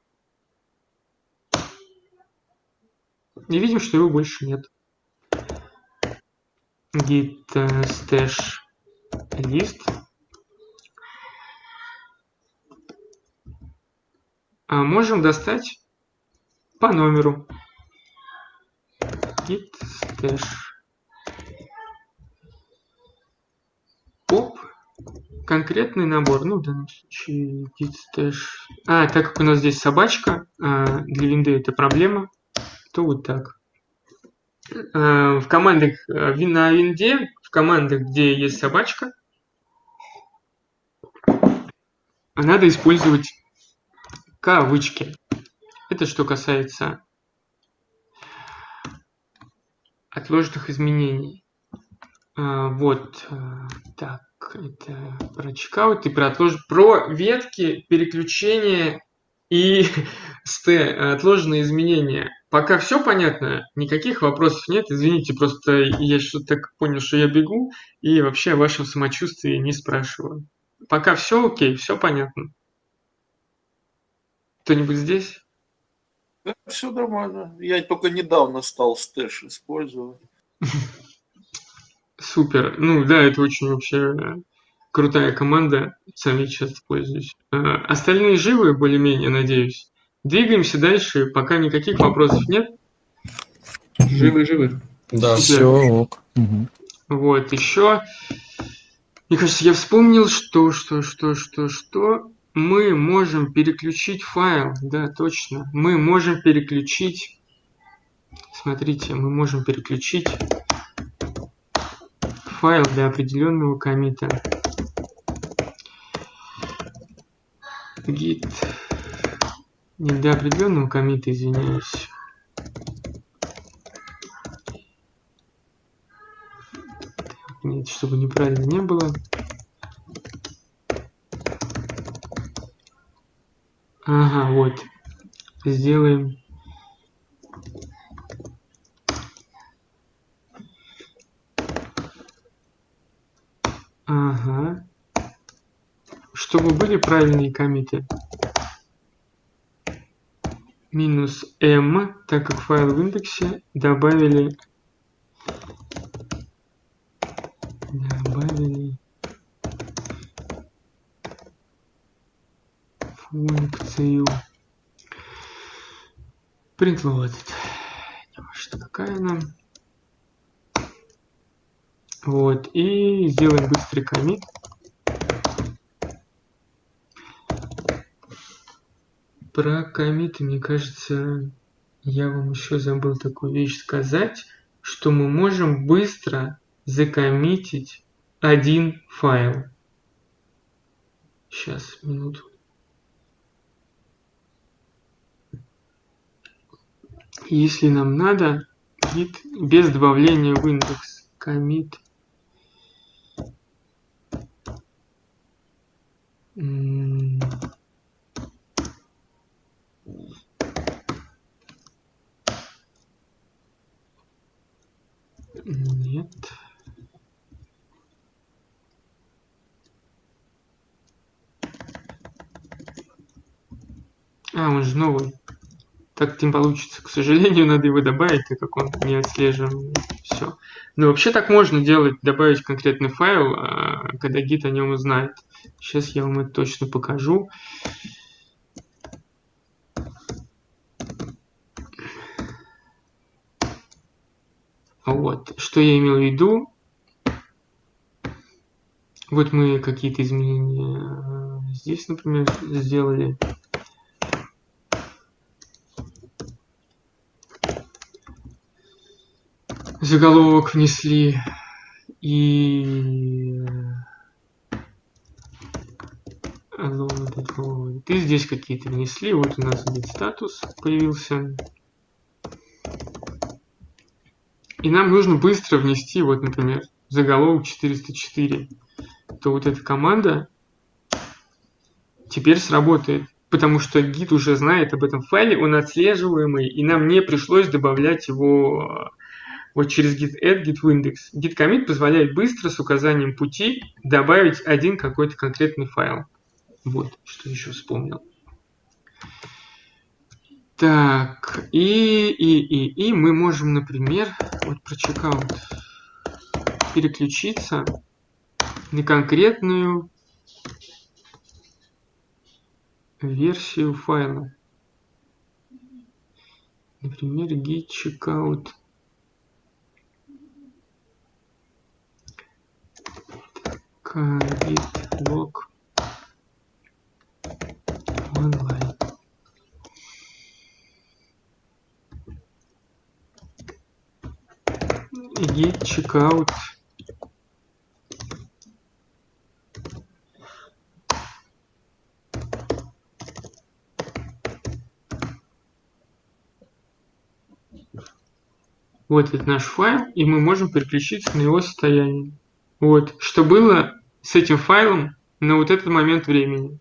И видим, что его больше нет. Git stash list. Можем достать по номеру. Git stash pop. Конкретный набор. Ну, в данном случае git stash. Так как у нас здесь собачка, для винды это проблема, то вот так. В командах на винде, в командах, где есть собачка, надо использовать кавычки. Это что касается отложенных изменений. Вот так, это про чекаут и про ветки, переключения и отложенные изменения. Пока все понятно, никаких вопросов нет. Извините, просто я что-то так понял, что я бегу, и вообще о вашем самочувствии не спрашиваю. Пока все окей, все понятно. Кто-нибудь здесь? Да, все нормально. Я только недавно стал стэш использовать. Супер. Ну да, это очень вообще крутая команда. Сам я часто пользуюсь. Остальные живы, более-менее, надеюсь. Двигаемся дальше, пока никаких вопросов нет. Живы. Да, Супер. все ок. Угу. Вот, еще. Мне кажется, я вспомнил, что мы можем переключить файл. Да, точно. Мы можем переключить. Смотрите, мы можем переключить файл для определенного коммита. Git. Не для определенного коммита, извиняюсь. Нет, чтобы неправильно не было. Ага, вот. Сделаем. Ага. Чтобы были правильные коммиты. Минус m, так как файл в индексе, добавили функцию printloaded. Что какая она? Вот, и сделаем быстрый коммит. Про коммиты, мне кажется, я вам еще забыл такую вещь сказать, что мы можем быстро закоммитить один файл. Сейчас, минуту. Если нам надо, git без добавления в индекс commit. Нет. Он же новый. Так не получится. К сожалению, надо его добавить, так как он не отслеживаем. Все. Но вообще так можно делать, добавить конкретный файл, когда git о нем узнает. Сейчас я вам это точно покажу. Вот. Что я имел в виду? Вот мы какие-то изменения здесь, например, сделали. Заголовок внесли и здесь какие-то внесли. Вот у нас здесь статус появился. И нам нужно быстро внести, вот, например, заголовок 404. То вот эта команда теперь сработает, потому что git уже знает об этом файле, он отслеживаемый, и нам не пришлось добавлять его вот через git add, git в индекс. Git commit позволяет быстро с указанием пути добавить один какой-то конкретный файл. Вот, что еще вспомнил. Так, и мы можем, например, вот про checkout переключиться на конкретную версию файла. Например, git checkout. Git log online. Git checkout. Вот это наш файл, и мы можем переключиться на его состояние. Вот, что было с этим файлом на вот этот момент времени.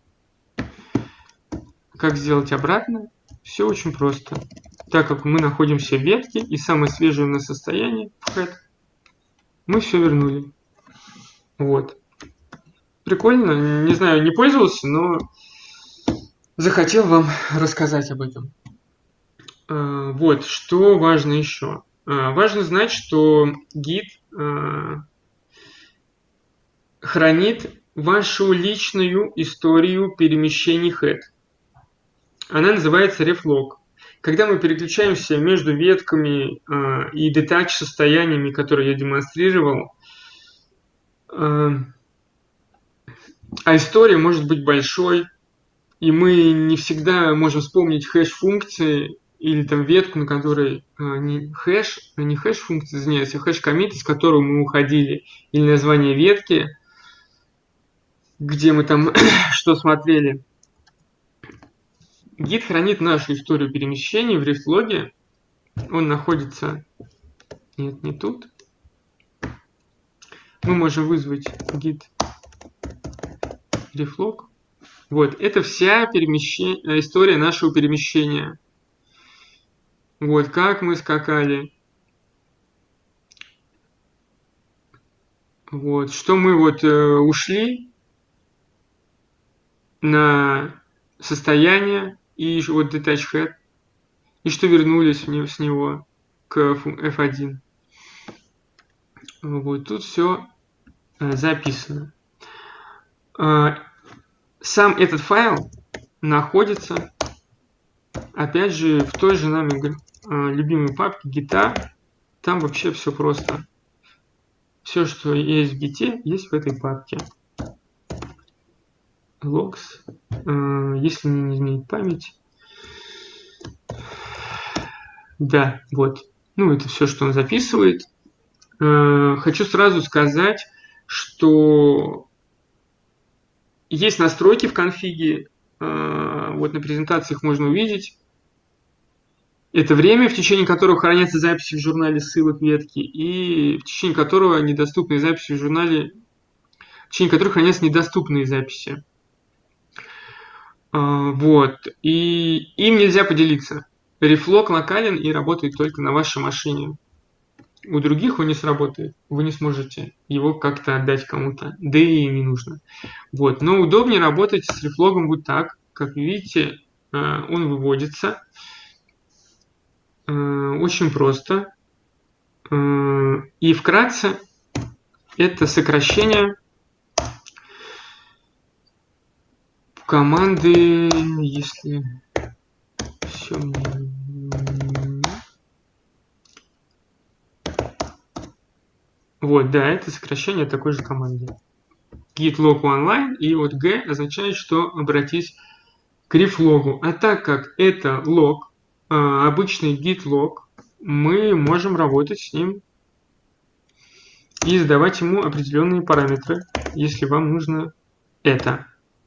Как сделать обратно? Все очень просто. Так как мы находимся в ветке, и самое свежее у нас состояние, мы все вернули. Вот. Прикольно. Не знаю, не пользовался, но захотел вам рассказать об этом. Вот, что важно еще. Важно знать, что Git хранит вашу личную историю перемещений head. Она называется reflog. Когда мы переключаемся между ветками и detach состояниями, которые я демонстрировал, а история может быть большой, и мы не всегда можем вспомнить хэш-функции или там ветку, на которой не хэш-функция, извиняюсь, а хэш-коммит, из которого мы уходили, или название ветки, где мы там что смотрели. Git хранит нашу историю перемещений в рефлоге. Он находится... Нет, не тут. мы можем вызвать git reflog. Вот, это вся история нашего перемещения. Вот, как мы скакали. Вот, что мы вот ушли на состояние и вот detach head, и что вернулись с него к F1. Вот, тут все записано. Сам этот файл находится, опять же, в той же нами любимой папке Git. Там вообще все просто. Все, что есть в Git, есть в этой папке. Logs, если мне не изменить память. Да, вот. Ну, это все, что он записывает. Хочу сразу сказать, что есть настройки в конфиге. Вот на презентации их можно увидеть. Это время, в течение которого хранятся записи в журнале ссылок ветки, и в течение которого недоступные записи в журнале, в течение которых хранятся недоступные записи. Вот. И им нельзя поделиться. Reflog локален и работает только на вашей машине. У других он не сработает. Вы не сможете его как-то отдать кому-то. Да и не нужно. Вот. Но удобнее работать с Reflog вот так. Как видите, он выводится. Очень просто. И вкратце, это сокращение команды, если все мне... Вот, да, это сокращение такой же команды. Git log online, и вот G означает, что обратись к reflog. А так как это лог, обычный git log, мы можем работать с ним и задавать ему определенные параметры, если вам нужно это.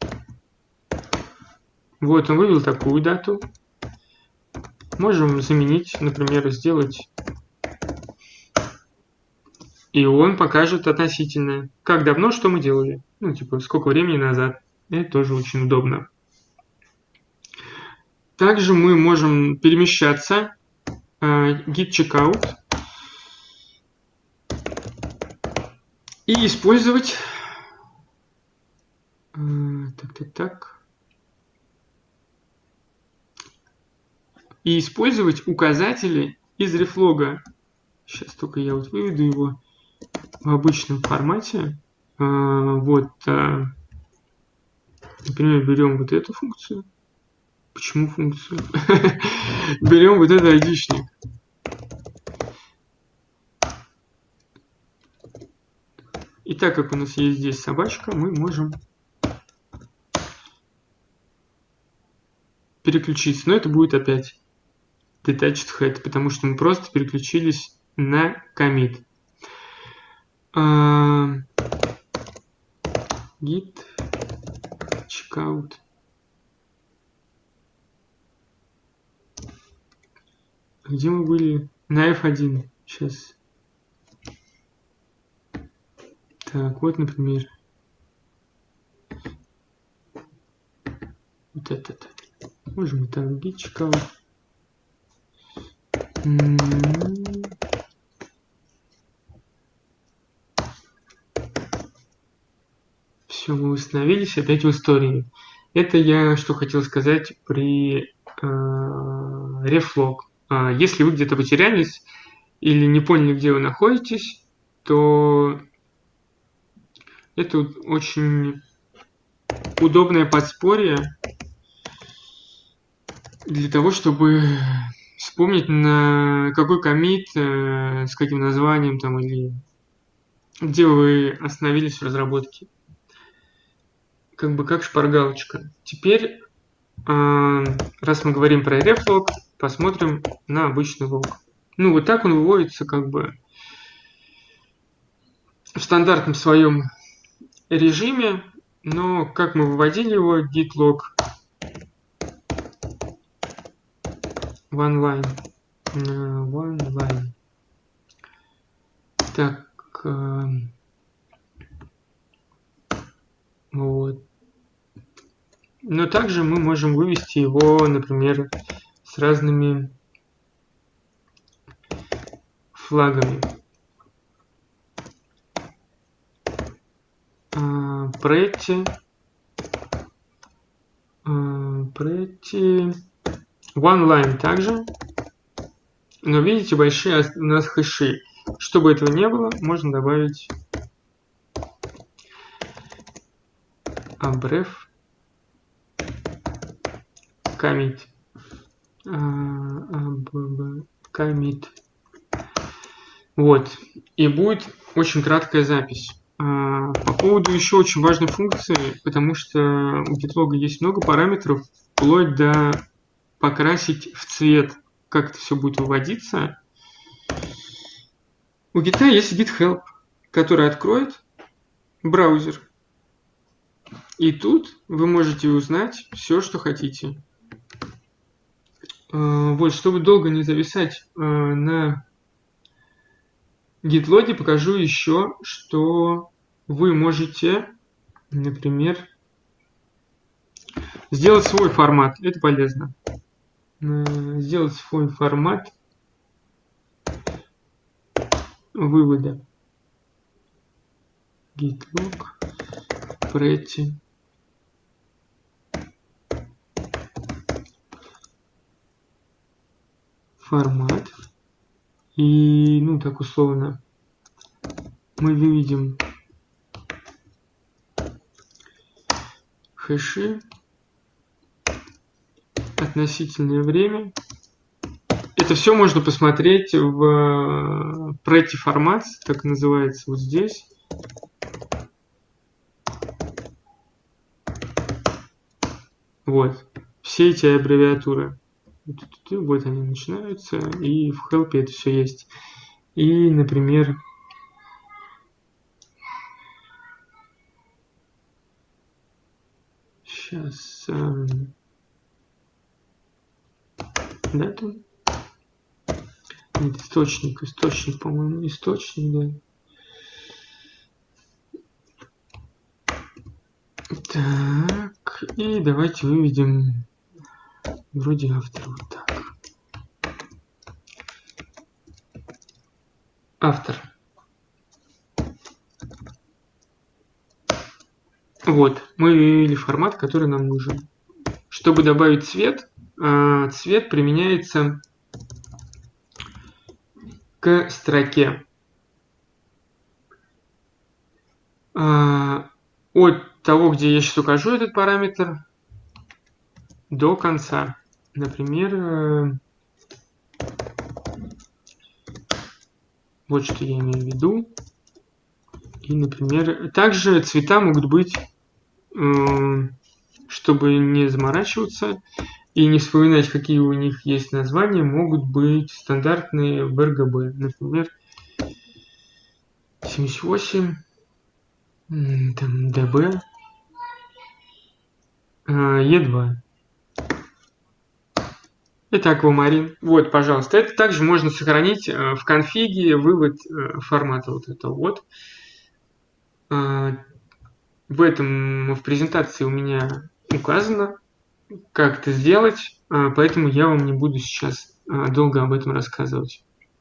Вот он вывел такую дату. Можем заменить, например, сделать, и он покажет относительно, как давно, что мы делали. Ну, типа, сколько времени назад. Это тоже очень удобно. Также мы можем перемещаться. Git checkout. И использовать... И использовать указатели из рефлога. Сейчас только я вот выведу его в обычном формате. Вот, например, берем вот эту функцию. Почему функцию? Берем вот этот айдишник. И так как у нас есть здесь собачка, мы можем переключиться. Но это будет опять detached head, потому что мы просто переключились на commit. Git checkout. Где мы были? На F1. Сейчас. Так, вот, например. Вот это. Можем и так git checkout. Все, мы установились опять в истории. Это я что хотел сказать при reflog. Если вы где-то потерялись или не поняли, где вы находитесь, то это очень удобное подспорье для того, чтобы вспомнить, на какой коммит, с каким названием там, или где вы остановились в разработке. Как бы как шпаргалочка. Теперь, раз мы говорим про reflog, посмотрим на обычный лог. Ну, вот так он выводится как бы в стандартном своем режиме, но как мы выводили его, git log one line. Так, Вот. Но также мы можем вывести его, например, с разными флагами. Pretty OneLine также. Но видите, большие у нас хэши. Чтобы этого не было, можно добавить abref commit. Commit. Вот. И будет очень краткая запись. По поводу еще очень важной функции, потому что у GitLog есть много параметров, вплоть до покрасить в цвет, как это все будет выводиться. У Git есть GitHelp, который откроет браузер. И тут вы можете узнать все, что хотите. Вот, чтобы долго не зависать на GitLog, покажу еще, что вы можете, например, сделать свой формат. Это полезно. Сделать свой формат вывода. GitLog, Pretty. Формат. И, ну, так условно, мы выведем хэши, относительное время. Это все можно посмотреть в Pretty формат, так называется, вот здесь. Вот. Все эти аббревиатуры. Вот они начинаются, и в help это все есть. И, например, сейчас дату. Нет, источник, по-моему, источник, да. Так, и давайте выведем вроде автор вот так. Автор. Вот, мы вывели формат, который нам нужен. Чтобы добавить цвет, цвет применяется к строке. От того, где я сейчас укажу этот параметр, до конца. Например, вот что я имею в виду. И, например, также цвета могут быть, чтобы не заморачиваться и не вспоминать, какие у них есть названия, могут быть стандартные в RGB. Например, 78, там, DB, E2. Это аквамарин. Вот, пожалуйста. Это также можно сохранить в конфиге вывод формата вот этого вот. В презентации у меня указано, как это сделать, поэтому я вам не буду сейчас долго об этом рассказывать.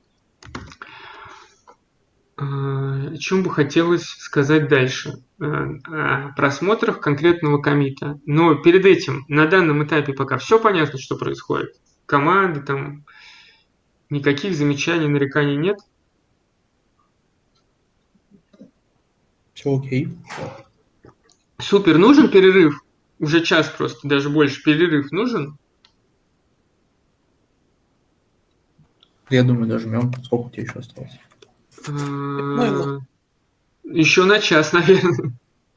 О чем бы хотелось сказать дальше? О просмотрах конкретного коммита. Но перед этим, на данном этапе пока все понятно, что происходит. Команды, там, никаких замечаний, нареканий нет. Все окей. Супер. Нужен перерыв? Уже час просто, даже больше. Перерыв нужен? Я думаю, дожмем. Сколько у тебя еще осталось? Еще на час, наверное.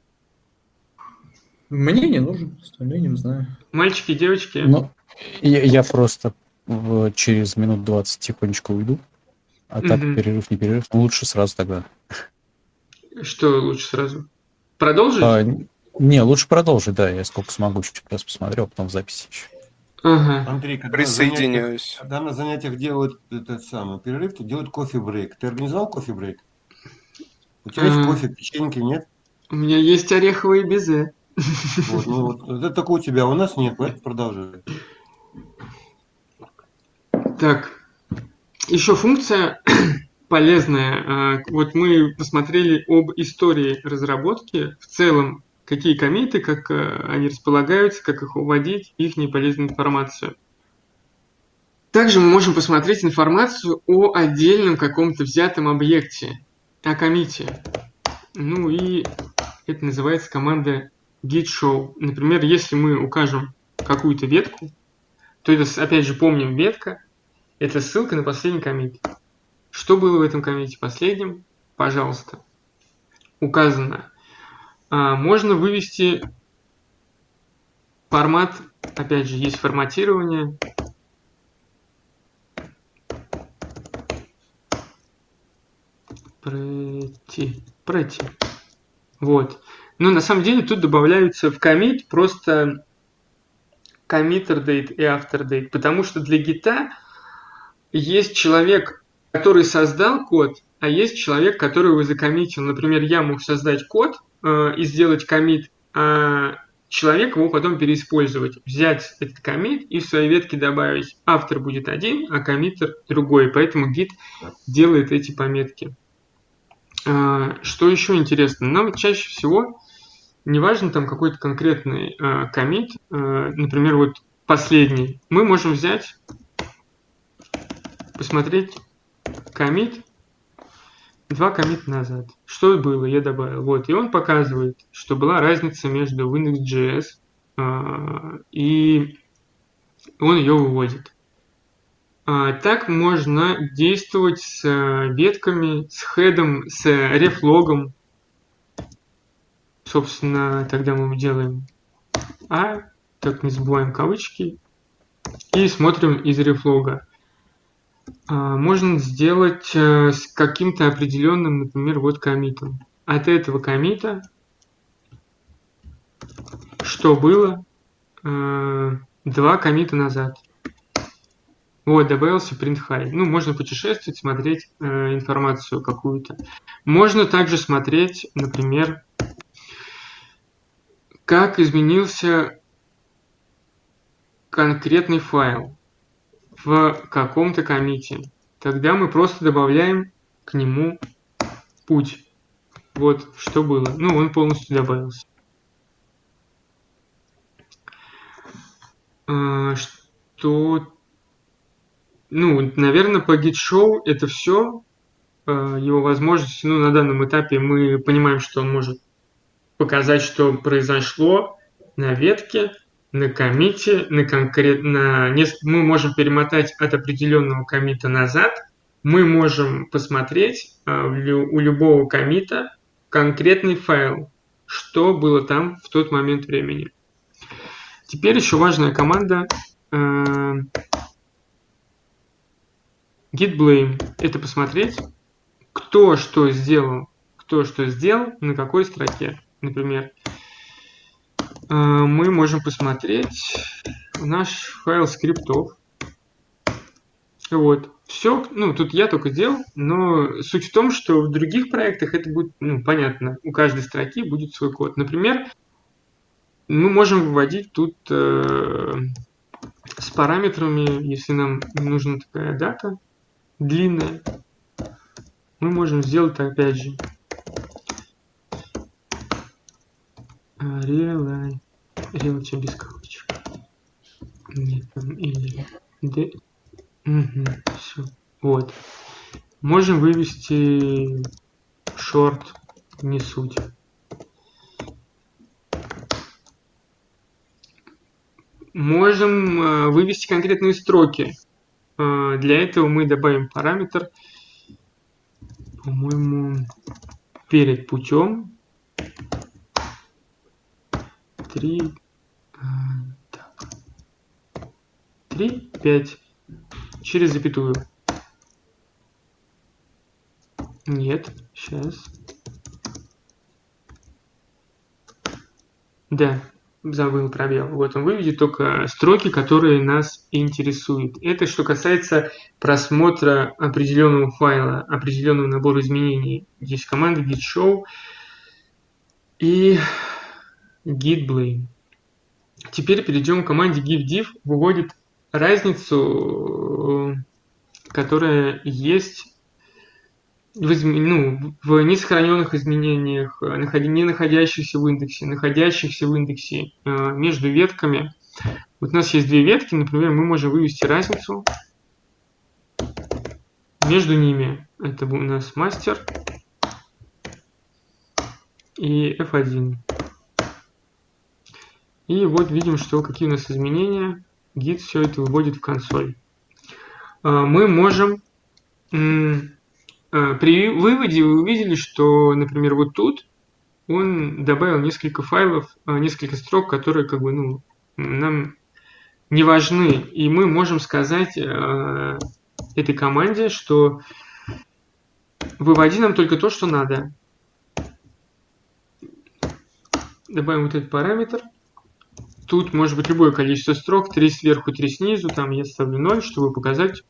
Мне не нужен, остальные не знаю. Мальчики, девочки? Ну, я просто через минут 20 тихонечко уйду. А так перерыв, не перерыв. Лучше сразу тогда. Что лучше сразу? Продолжить? Не, лучше продолжить, да. Я сколько смогу, сейчас посмотрю, а потом в записи еще. Ага. Андрей, когда Присоединяюсь. когда на занятиях делают этот самый перерыв, то делают кофе-брейк. Ты организовал кофе-брейк? У тебя есть кофе, печеньки, нет? У меня есть ореховые безе. Вот, ну вот это только у тебя, у нас нет, поэтому продолжай. Так, еще функция полезная. Вот мы посмотрели об истории разработки. В целом, какие коммиты, как они располагаются, как их уводить, их неполезную информацию. Также мы можем посмотреть информацию о отдельном каком-то взятом объекте, о коммите. Ну и это называется команда git show. Например, если мы укажем какую-то ветку, то это, опять же, помним, ветка – это ссылка на последний коммит. Что было в этом коммите последнем? Пожалуйста. Указано. Можно вывести формат, опять же, есть форматирование. Пройти. Вот. Но на самом деле тут добавляются в commit просто committer date и after date, потому что для гита есть человек, который создал код, а есть человек, который его закоммитил. Например, я мог создать код и сделать коммит, а человек его потом переиспользовать. Взять этот коммит и в своей ветке добавить. Автор будет один, а коммиттер другой. Поэтому гит делает эти пометки. Что еще интересно? Нам чаще всего не важно там какой-то конкретный коммит, например, вот последний. Мы можем взять, посмотреть коммит, 2 коммита назад. Что было? Я добавил. Вот, и он показывает, что была разница между Index.js и он ее выводит. Так можно действовать с ветками, с хедом, с рефлогом. Собственно, тогда мы делаем так не забываем кавычки, и смотрим из рефлога. Можно сделать с каким-то определенным, например, вот коммитом. От этого коммита что было 2 коммита назад. Вот, добавился print high. Ну, можно путешествовать, смотреть информацию какую-то. Можно также смотреть, например, как изменился конкретный файл в каком-то коммите. Тогда мы просто добавляем к нему путь. Вот, что было. Ну, он полностью добавился. Ну, наверное, по git show это все. Его возможности, ну, на данном этапе мы понимаем, что он может показать, что произошло на ветке, на коммите, мы можем перемотать от определенного коммита назад, мы можем посмотреть у любого коммита конкретный файл, что было там в тот момент времени. Теперь еще важная команда git blame. Это посмотреть, кто что сделал, на какой строке. Например, мы можем посмотреть наш файл скриптов. Вот. Все, ну, тут я только делал, но суть в том, что в других проектах это будет, ну, понятно, у каждой строки будет свой код. Например, мы можем выводить тут с параметрами, если нам нужна такая дата длинная, мы можем сделать опять же relative без кавычек. Нет, там или все. Вот. Можем вывести short, не суть. Можем вывести конкретные строки. Для этого мы добавим параметр, по-моему, перед путем 3, 5 через запятую. Нет, сейчас. Да, забыл пробел. Вот он выведет только строки, которые нас интересуют. Это что касается просмотра определенного файла, определенного набора изменений. Есть команда git show. и git blame. Теперь перейдем к команде givediff. Выводит разницу, которая есть в несохраненных изменениях, не находящихся в индексе, находящихся в индексе между ветками. Вот у нас есть две ветки, например, мы можем вывести разницу между ними. Это у нас мастер и F1. И вот видим, что какие у нас изменения. Git все это выводит в консоль. Мы можем при выводе вы увидели, что, например, вот тут он добавил несколько файлов, несколько строк, которые как бы, нам не важны. И мы можем сказать этой команде, что выводи нам только то, что надо. Добавим вот этот параметр. Тут может быть любое количество строк, 3 сверху, 3 снизу. Там я ставлю 0, чтобы показать,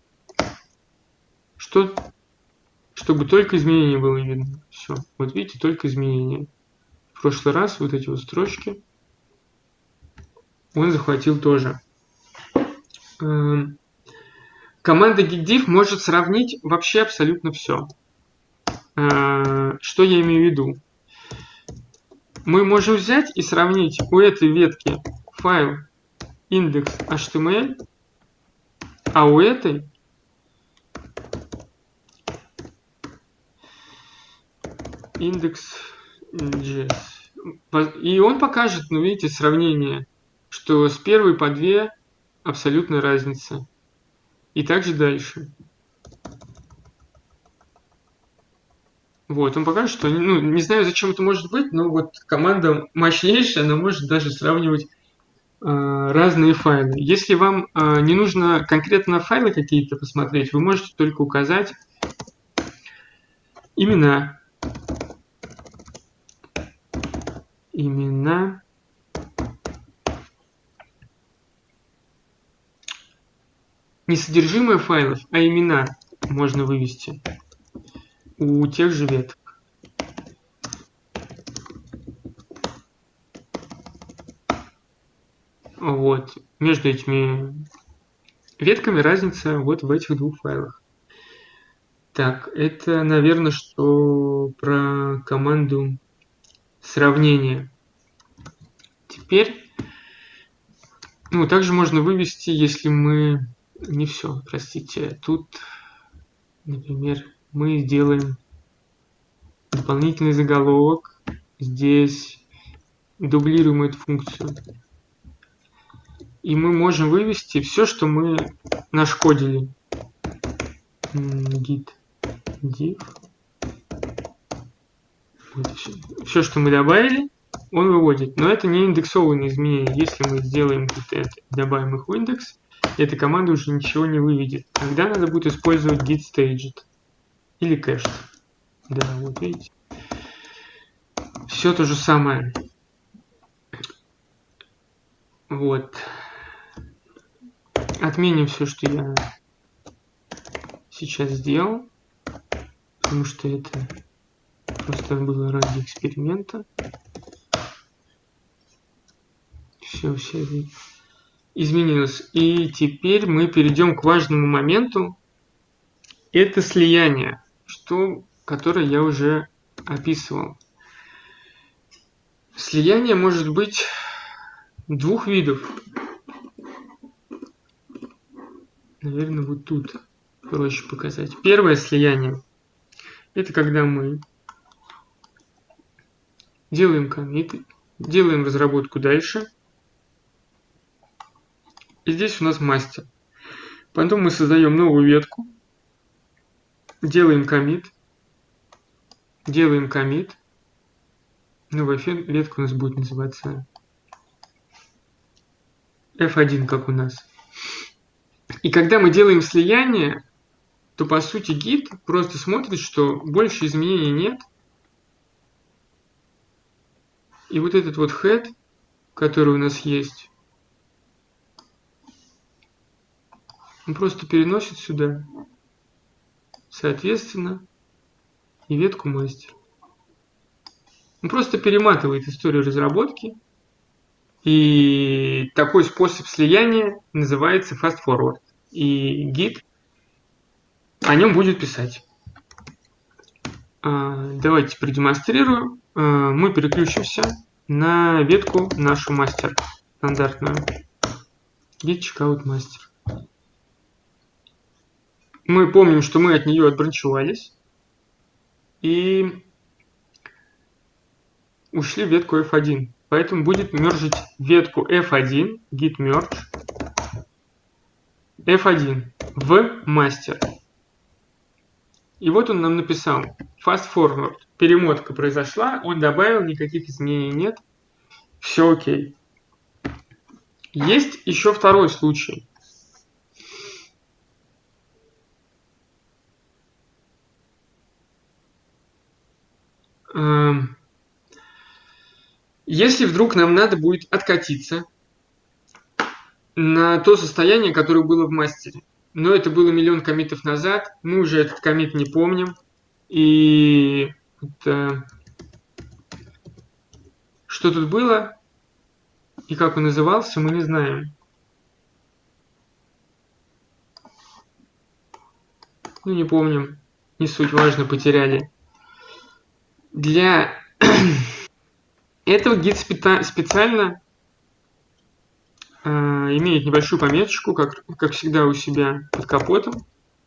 чтобы только изменения было видно. Все. Вот видите, только изменения. В прошлый раз вот эти вот строчки он захватил тоже. Команда gitdiff может сравнить вообще абсолютно все. Что я имею в виду? Мы можем взять и сравнить у этой ветки файл index.html, а у этой index.js. И он покажет, видите, сравнение, что с первой по две абсолютная разница. И также дальше. Вот, он покажет, что, не знаю, зачем это может быть, но вот команда мощнейшая, она может даже сравнивать разные файлы. Если вам не нужно конкретно файлы какие-то посмотреть, вы можете только указать имена. Не содержимое файлов, а имена можно вывести у тех же веток. Вот. Между этими ветками разница вот в этих двух файлах. Так, это, наверное, что про команду сравнения. Теперь, также можно вывести, если мы... Не все, простите. Тут, например, мы сделаем дополнительный заголовок. Здесь дублируем эту функцию. И мы можем вывести все, что мы нашкодили. Git diff. Вот все, что мы добавили, он выводит. Но это не индексованные изменения. Если мы сделаем вот это, добавим их в индекс, эта команда уже ничего не выведет. Тогда надо будет использовать git staged или cached. Да, вот видите. Все то же самое. Вот. Отменим все, что я сейчас сделал, потому что это просто было ради эксперимента. Все изменилось. И теперь мы перейдем к важному моменту. Это слияние, которое я уже описывал. Слияние может быть двух видов. Наверное, вот тут проще показать. Первое слияние – это когда мы делаем коммит, делаем разработку дальше. И здесь у нас мастер. Потом мы создаем новую ветку, делаем коммит. Новая ветка у нас будет называться F1, как у нас. И когда мы делаем слияние, то по сути Git просто смотрит, что больше изменений нет. И вот этот вот head, который у нас есть, он просто переносит сюда, соответственно, и ветку мастер. Он просто перематывает историю разработки. И такой способ слияния называется fast forward. И Git о нем будет писать. Давайте продемонстрирую. Мы переключимся на ветку нашу мастер стандартную. Git checkout master. Мы помним, что мы от нее отбранчевались и ушли в ветку F1. Поэтому будет мержить ветку F1, git merge, F1 в мастер. И вот он нам написал fast forward. Перемотка произошла, он добавил, никаких изменений нет. Все окей. Есть еще второй случай. Если вдруг нам надо будет откатиться на то состояние, которое было в мастере, но это было миллион коммитов назад, мы уже этот коммит не помним, и что тут было и как он назывался, мы не знаем. Ну, не помним, не суть, важно, потеряли. Для этого Git специально имеет небольшую пометочку, как всегда у себя под капотом.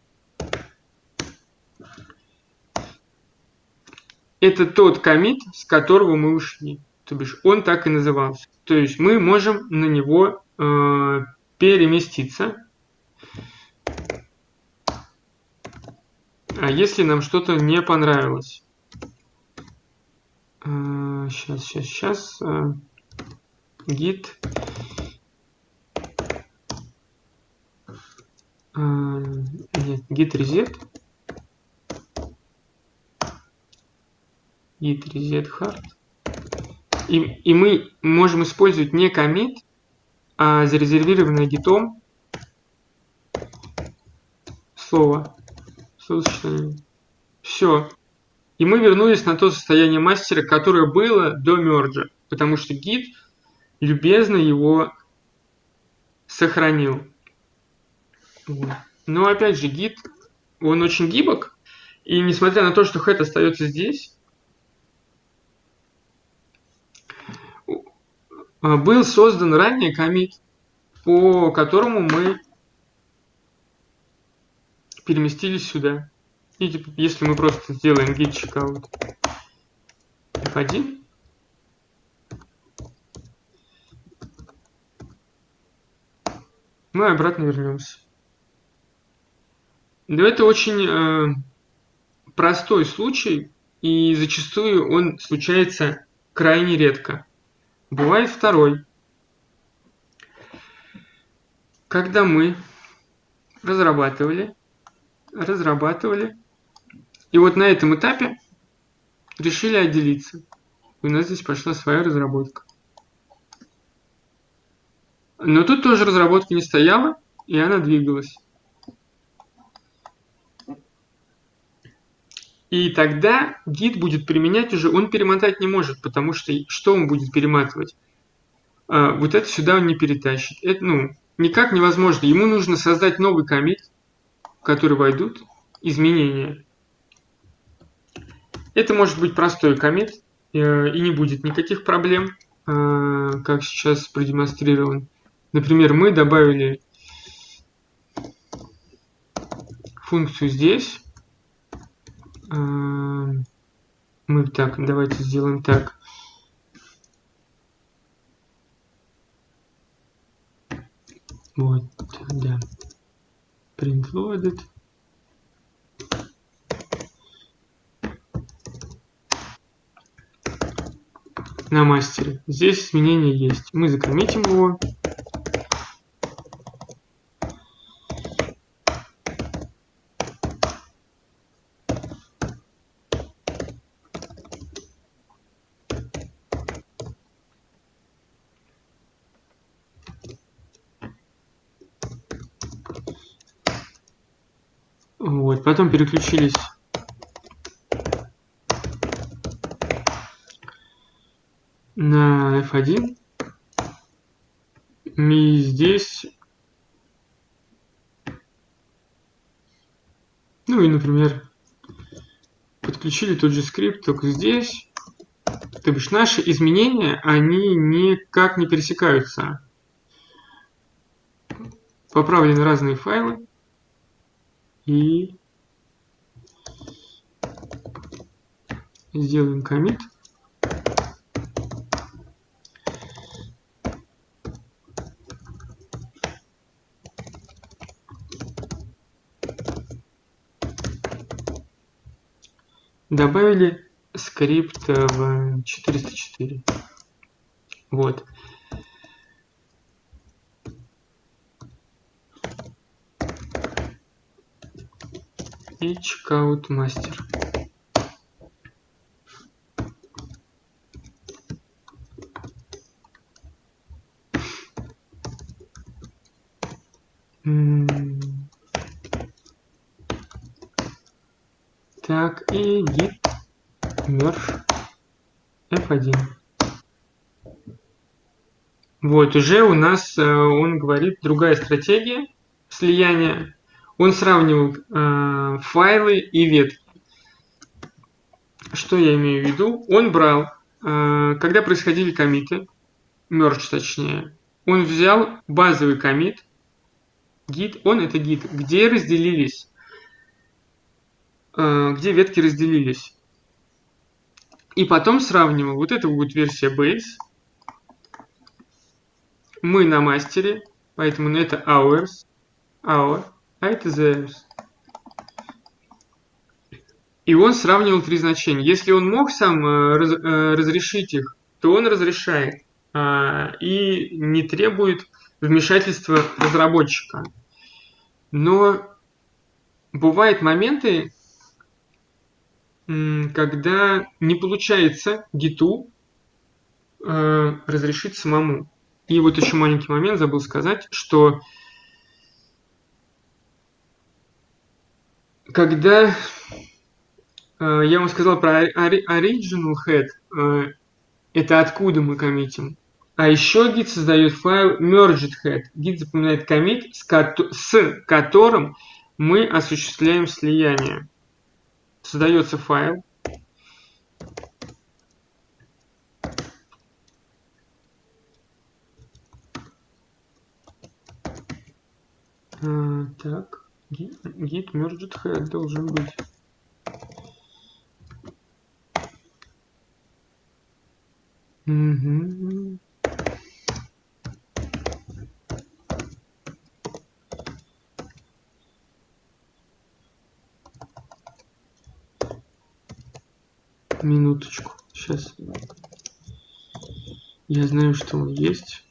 Это тот коммит, с которого мы ушли. То бишь он так и назывался. То есть мы можем на него переместиться. А если нам что-то не понравилось? Сейчас. Git. Нет, git reset. Git reset hard. И мы можем использовать не commit, а зарезервированное гитом словосочетание. Все. И мы вернулись на то состояние мастера, которое было до мерджа, потому что Git любезно его сохранил. Вот. Но опять же, Git, он очень гибок, и несмотря на то, что head остается здесь, был создан ранее коммит, по которому мы переместились сюда. И если мы просто сделаем git checkout F1, мы обратно вернемся. Но это очень простой случай, и зачастую он случается крайне редко. Бывает второй. Когда мы разрабатывали, и вот на этом этапе решили отделиться. И у нас здесь пошла своя разработка. Но тут тоже разработка не стояла, и она двигалась. И тогда Git будет применять уже, он перемотать не может, потому что он будет перематывать? Вот это сюда он не перетащит. Это, никак невозможно. Ему нужно создать новый коммит, в который войдут изменения. Это может быть простой коммит, и не будет никаких проблем, как сейчас продемонстрирован. Например, мы добавили функцию здесь. Давайте сделаем так. Вот, да. Print loaded. На мастере. Здесь изменения есть. Мы закоммитим его. Вот, потом переключились F1. И здесь, ну и, например, подключили тот же скрипт, только здесь, то бишь наши изменения, они никак не пересекаются. Поправлены разные файлы и сделаем коммит. Добавили скрипт в 404. Вот. И checkout master. Так, и git merge F1. Вот, уже у нас, он говорит, другая стратегия слияния. Он сравнивал файлы и ветки. Что я имею в виду? Он брал, когда происходили коммиты, merge точнее, он взял базовый коммит, git, это git, где разделились, где ветки разделились. И потом сравнивал. Вот это будет версия base. Мы на мастере, поэтому это our, а это theirs. И он сравнивал три значения. Если он мог сам разрешить их, то он разрешает и не требует вмешательства разработчика. Но бывают моменты, когда не получается гиту разрешить самому. И вот еще маленький момент, забыл сказать, что когда я вам сказал про original head, это откуда мы коммитим. А еще git создает файл merged head. Git запоминает коммит, с которым мы осуществляем слияние. Создается файл. Так, git merged head должен быть. Угу. Минуточку, сейчас. Я знаю, что он есть.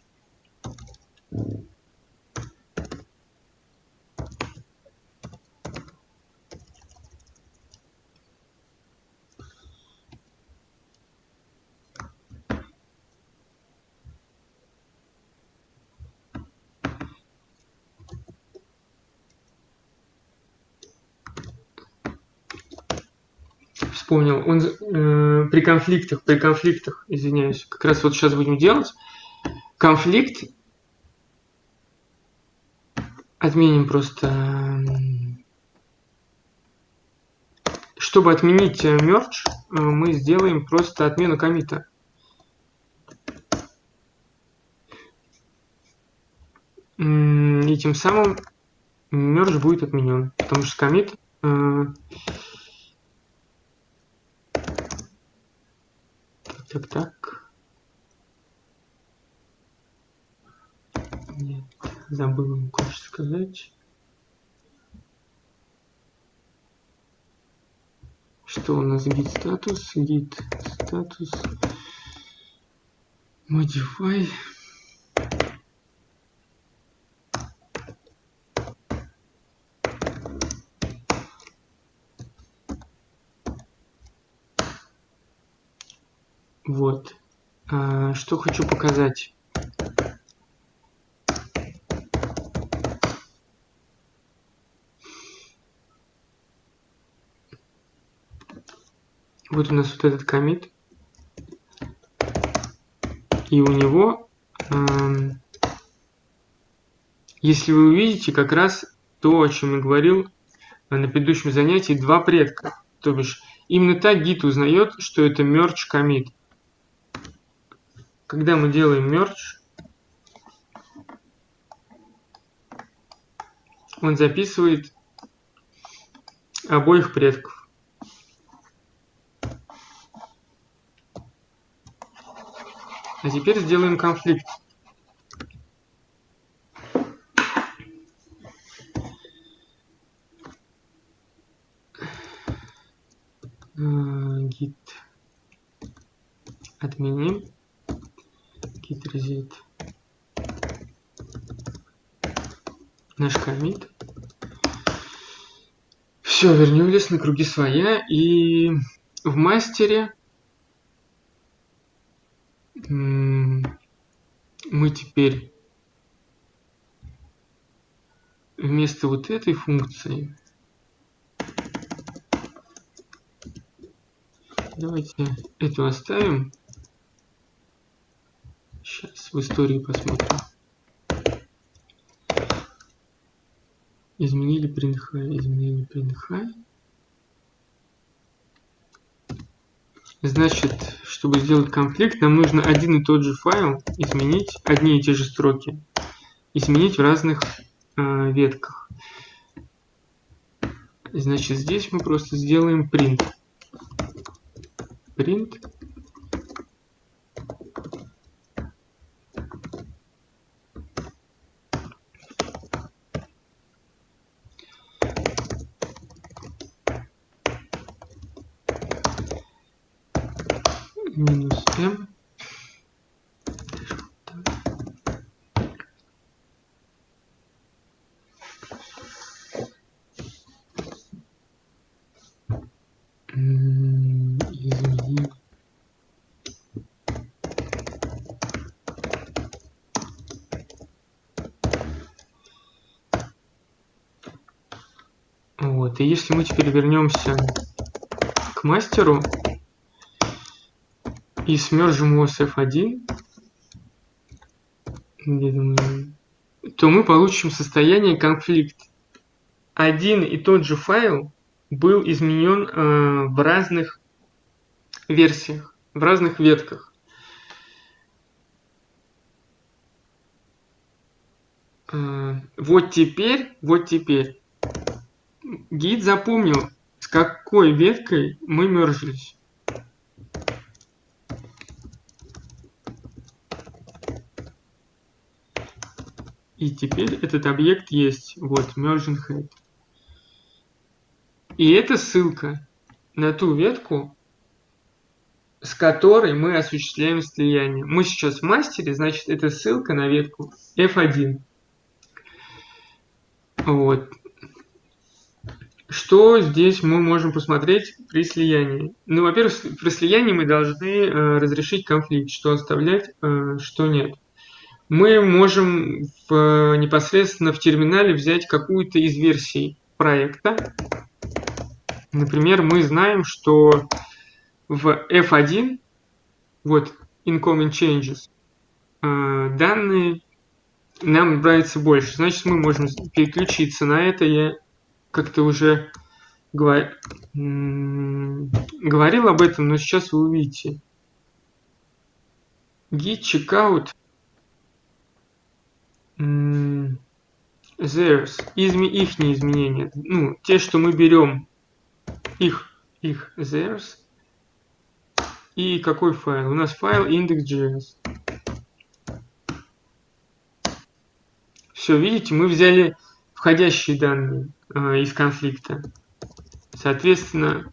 Вспомнил, он при конфликтах, извиняюсь, как раз вот сейчас будем делать. Конфликт отменим просто. Чтобы отменить merge, мы сделаем просто отмену коммита. И тем самым merge будет отменен, потому что коммит так. Нет, забыл вам кое-что сказать. Что у нас git status modify. Вот. Что хочу показать. Вот у нас вот этот коммит. И у него, если вы увидите, как раз то, о чем я говорил на предыдущем занятии, два предка. То бишь, именно так Git узнает, что это merge commit. Когда мы делаем merge, он записывает обоих предков. А теперь сделаем конфликт. Git отменим. Git reset. Наш commit. Все, вернулись на круги своя. И в мастере мы теперь вместо вот этой функции давайте эту оставим. Сейчас в истории посмотрим. Изменили print high, изменили print high. Значит, чтобы сделать конфликт, нам нужно один и тот же файл изменить, одни и те же строки, изменить в разных ветках. Значит, здесь мы просто сделаем print. Print. Минус m. Изменить. Вот, и если мы теперь вернемся к мастеру и смержим его с F1, то мы получим состояние конфликт. Один и тот же файл был изменен в разных версиях, в разных ветках. Вот теперь Git запомнил, с какой веткой мы мержились. И теперь этот объект есть. Вот, merging head. И это ссылка на ту ветку, с которой мы осуществляем слияние. Мы сейчас в мастере, значит, это ссылка на ветку F1. Вот. Что здесь мы можем посмотреть при слиянии? Ну, во-первых, при слиянии мы должны разрешить конфликт, что оставлять, что нет. Мы можем непосредственно в терминале взять какую-то из версий проекта. Например, мы знаем, что в F1, вот incoming changes, данные нам нравится больше. Значит, мы можем переключиться на это. Я как-то уже говорил об этом, но сейчас вы увидите. Git checkout theirs, ихние изменения, ну, те, что мы берем, их theirs, и какой файл? У нас файл index.js. Все, видите, мы взяли входящие данные из конфликта. Соответственно,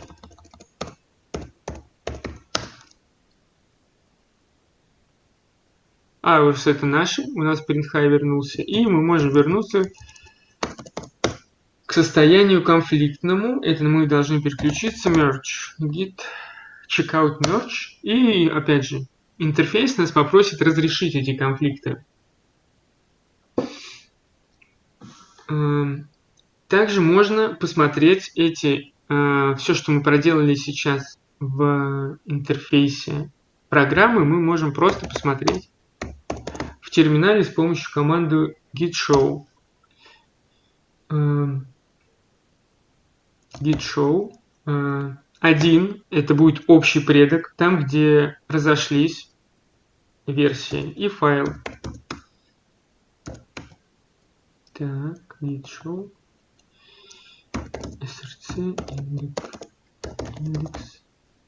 hours это наши, у нас print high вернулся, и мы можем вернуться к состоянию конфликтному. Это мы должны переключиться merge, git checkout merge, и опять же интерфейс нас попросит разрешить эти конфликты. Также можно посмотреть все, что мы проделали сейчас в интерфейсе программы мы можем просто посмотреть в терминале с помощью команды git show. Git show 1 это будет общий предок, там где разошлись версии, и файл. Так, git show src index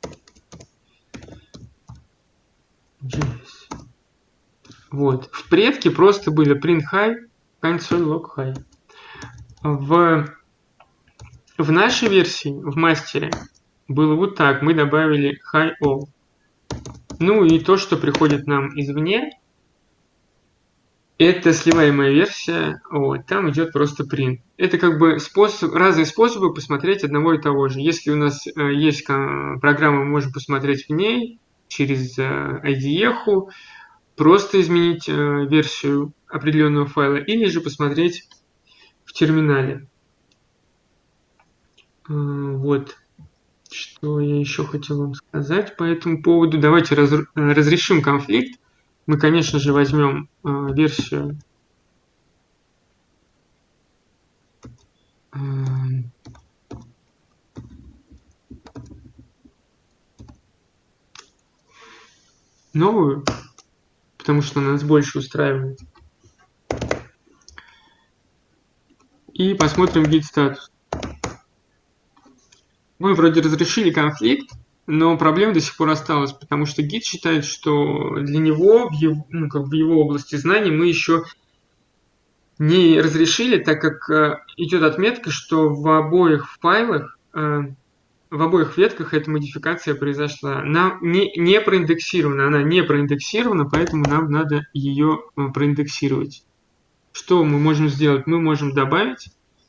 JS. Вот. В предке просто были print high, console log high. В нашей версии, в мастере, было вот так. Мы добавили high all. Ну и то, что приходит нам извне, это сливаемая версия. Вот, там идет просто print. Это как бы разные способы посмотреть одного и того же. Если у нас есть программа, мы можем посмотреть в ней через IDE, просто изменить версию определенного файла, или же посмотреть в терминале. Вот, что я еще хотел вам сказать по этому поводу. Давайте разрешим конфликт. Мы, конечно же, возьмем версию новую, потому что нас больше устраивает. И посмотрим git статус. Мы вроде разрешили конфликт, но проблема до сих пор осталась, потому что Git считает, что для него, в его области знаний, мы еще не разрешили, так как идет отметка, что в обоих файлах, в обоих ветках эта модификация произошла. Она не проиндексирована, поэтому нам надо ее проиндексировать. Что мы можем сделать? Мы можем добавить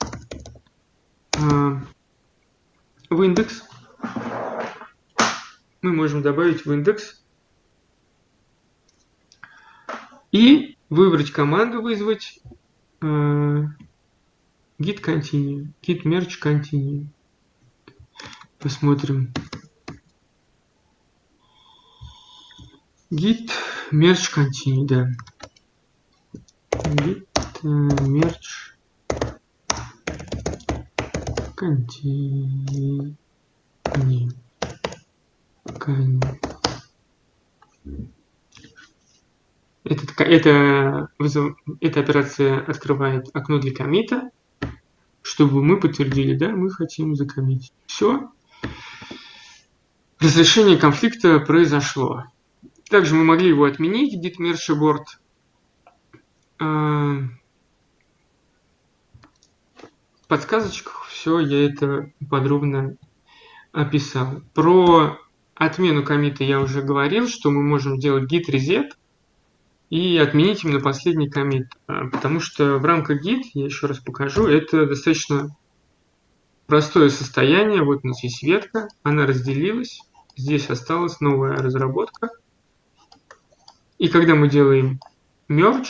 в индекс. Мы можем добавить в индекс и выбрать команду, вызвать git continue, git merge continue. Посмотрим. Git merge continue, да. Git merge continue. Эта операция открывает окно для коммита, чтобы мы подтвердили, да, мы хотим закоммитить. Все. Разрешение конфликта произошло. Также мы могли его отменить, git merge abort. В подсказочках все я это подробно описал. Про отмену коммита я уже говорил, что мы можем делать git reset и отменить именно последний коммит, потому что в рамках git, я еще раз покажу, это достаточно простое состояние. Вот у нас есть ветка, она разделилась, здесь осталась новая разработка. И когда мы делаем merge,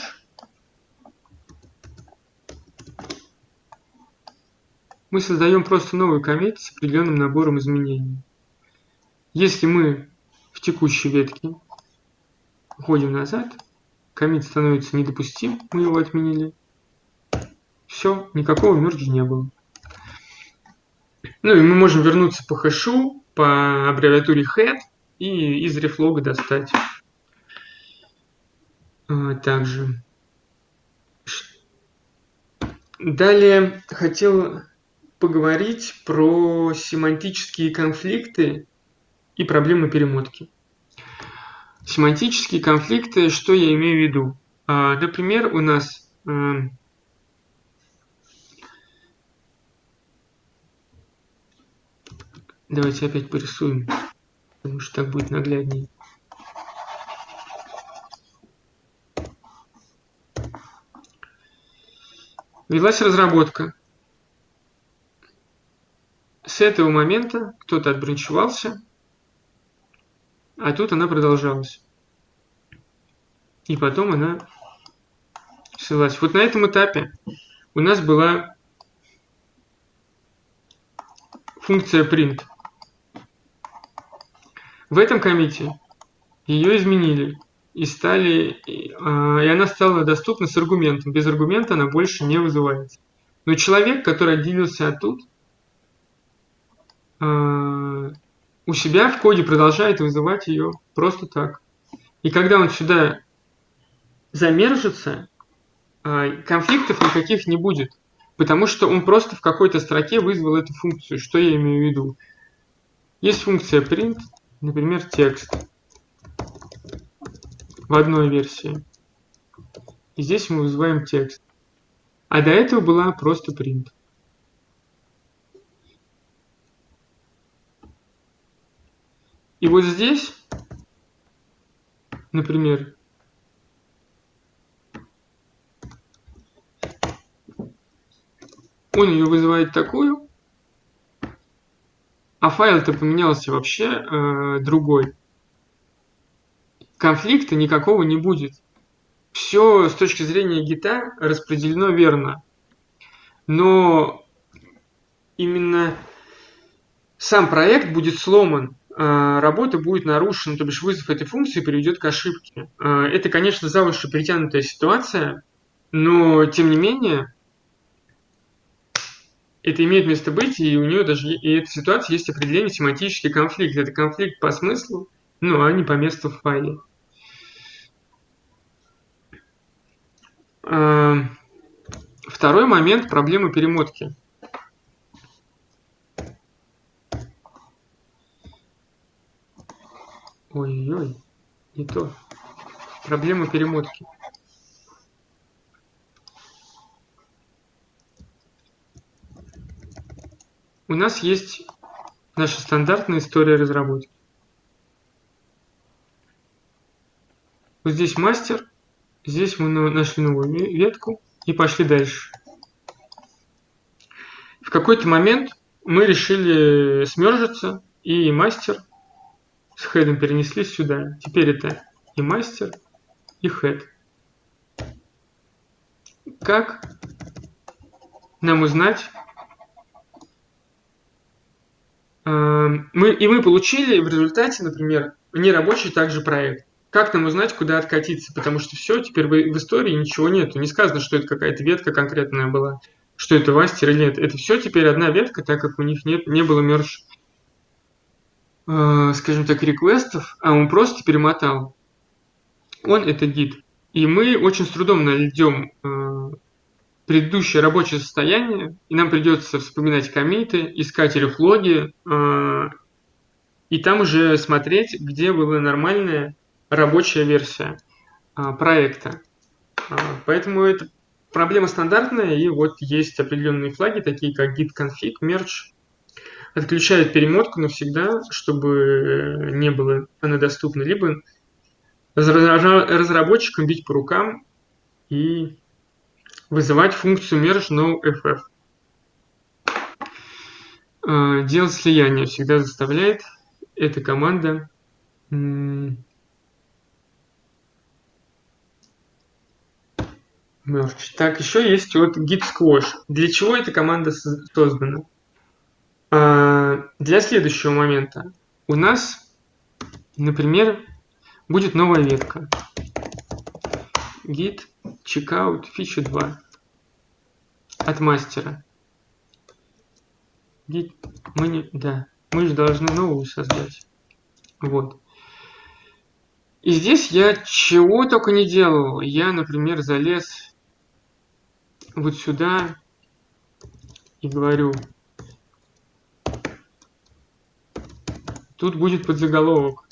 мы создаем просто новый коммит с определенным набором изменений. Если мы в текущей ветке уходим назад, коммит становится недопустим, мы его отменили. Все, никакого мерджа не было. Ну и мы можем вернуться по хэшу, по аббревиатуре head и из рефлога достать. Также. Далее хотел поговорить про семантические конфликты и проблемы перемотки. Семантические конфликты, что я имею в виду? Например, у нас давайте опять порисуем, потому что так будет нагляднее. Велась разработка. С этого момента кто-то отбранчевался, а тут она продолжалась. И потом она ссылалась. Вот на этом этапе у нас была функция print. В этом коммите ее изменили. И она стала доступна с аргументом. Без аргумента она больше не вызывается. Но человек, который отделился оттуда, у себя в коде продолжает вызывать ее просто так. И когда он сюда замержится, конфликтов никаких не будет. Потому что он просто в какой-то строке вызвал эту функцию. Что я имею в виду? Есть функция print, например, текст в одной версии. И здесь мы вызываем текст. А до этого была просто print. И вот здесь, например, он ее вызывает такую, а файл-то поменялся вообще другой. Конфликта никакого не будет. Все с точки зрения гита распределено верно. Но именно сам проект будет сломан, работа будет нарушена, то бишь вызов этой функции приведет к ошибке. Это, конечно, за уши притянутая ситуация, но тем не менее это имеет место быть, и у нее даже и этой ситуации есть определенный семантический конфликт. Это конфликт по смыслу, а не по месту в файле. Второй момент – проблема перемотки. Ой-ой-ой, не то. Проблема перемотки. У нас есть наша стандартная история разработки. Вот здесь мастер, здесь мы нашли новую ветку и пошли дальше. В какой-то момент мы решили смержиться, и мастер с хедом перенеслись сюда. Теперь это и мастер, и хед. Как нам узнать? Мы получили в результате, например, нерабочий также проект. Как нам узнать, куда откатиться? Потому что все, теперь в истории ничего нету. Не сказано, что это какая-то ветка конкретная была, что это мастер или нет. Это все теперь одна ветка, так как у них не было мерж, скажем так, реквестов, а он просто перемотал. Он это гид. И мы очень с трудом найдем предыдущее рабочее состояние, и нам придется вспоминать коммиты, искать рефлоги, и там уже смотреть, где была нормальная рабочая версия проекта. Поэтому это проблема стандартная, и вот есть определенные флаги, такие как git config, merge, отключают перемотку навсегда, чтобы не было она доступна, либо разработчикам бить по рукам и вызывать функцию merge noFF. Делать слияние всегда заставляет эта команда merge. Так, еще есть вот git squash. Для чего эта команда создана? Для следующего момента. У нас, например, будет новая ветка. Git checkout фича 2 от мастера. Git, мы же должны новую создать. Вот. И здесь я чего только не делал. Я, например, залез вот сюда и говорю, тут будет подзаголовок.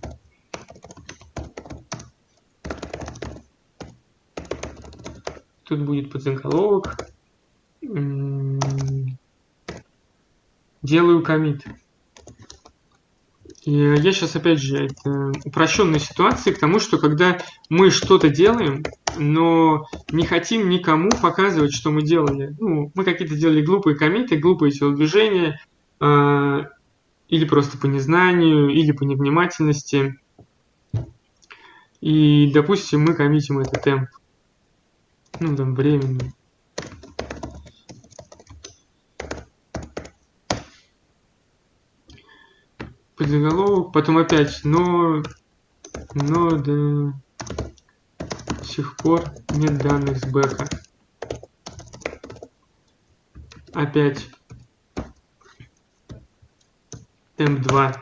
Тут будет подзаголовок. Делаю коммит. И я сейчас, опять же, это упрощенная ситуация к тому, что когда мы что-то делаем, но не хотим никому показывать, что мы делали. Мы какие-то делали глупые коммиты, глупые телодвижения, или просто по незнанию, или по невнимательности. И, допустим, мы коммитим этот темп. Там временно. Подзаголовок, потом опять, но но до сих пор нет данных с бэка. Опять temp 2.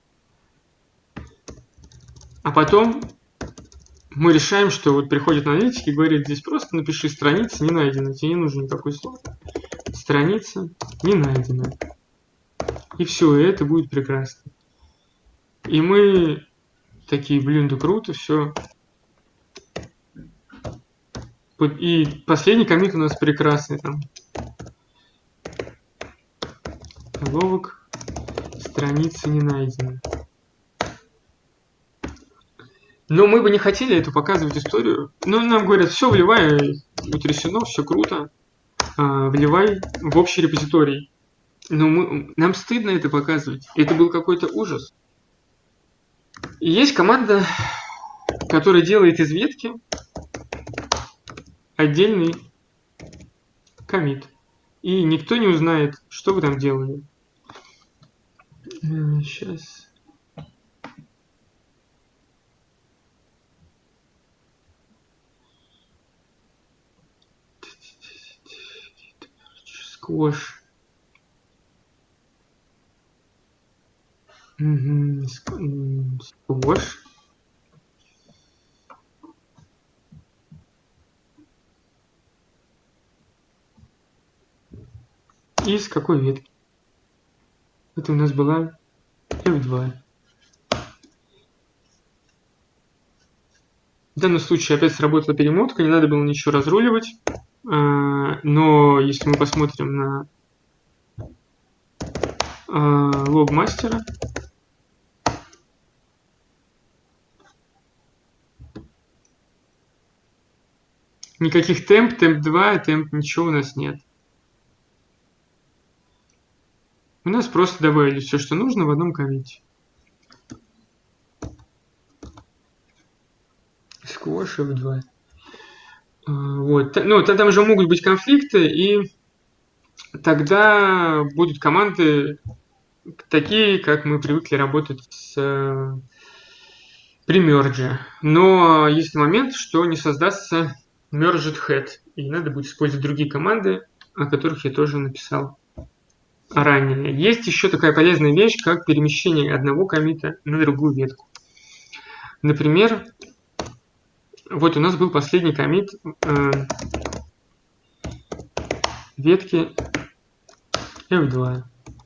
А потом мы решаем, что вот приходит аналитик и говорит, здесь просто напиши страница не найдена, тебе не нужен никакой слов. Страница не найдена. И все, и это будет прекрасно. И мы такие, блин, да круто, все. И последний коммит у нас прекрасный там. Заголовок, страница не найдена. Но мы бы не хотели эту показывать историю. Но нам говорят, все, вливай, утрясено, все круто. Вливай в общий репозиторий. Но нам стыдно это показывать. Это был какой-то ужас. И есть команда, которая делает из ветки отдельный коммит. И никто не узнает, что вы там делали. Сейчас. Сквош. Сквош. Из какой ветки? Это у нас была F2. В данном случае опять сработала перемотка, не надо было ничего разруливать. Но если мы посмотрим на лог мастера, никаких темп 2, темп ничего у нас нет. У нас просто добавили все, что нужно в одном коммите. Squash F2. Вот. Ну, там же могут быть конфликты, и тогда будут команды такие, как мы привыкли работать при мерже. Но есть момент, что не создастся merged head, и надо будет использовать другие команды, о которых я тоже написал ранее. Есть еще такая полезная вещь, как перемещение одного коммита на другую ветку. Например, вот у нас был последний коммит ветки F2.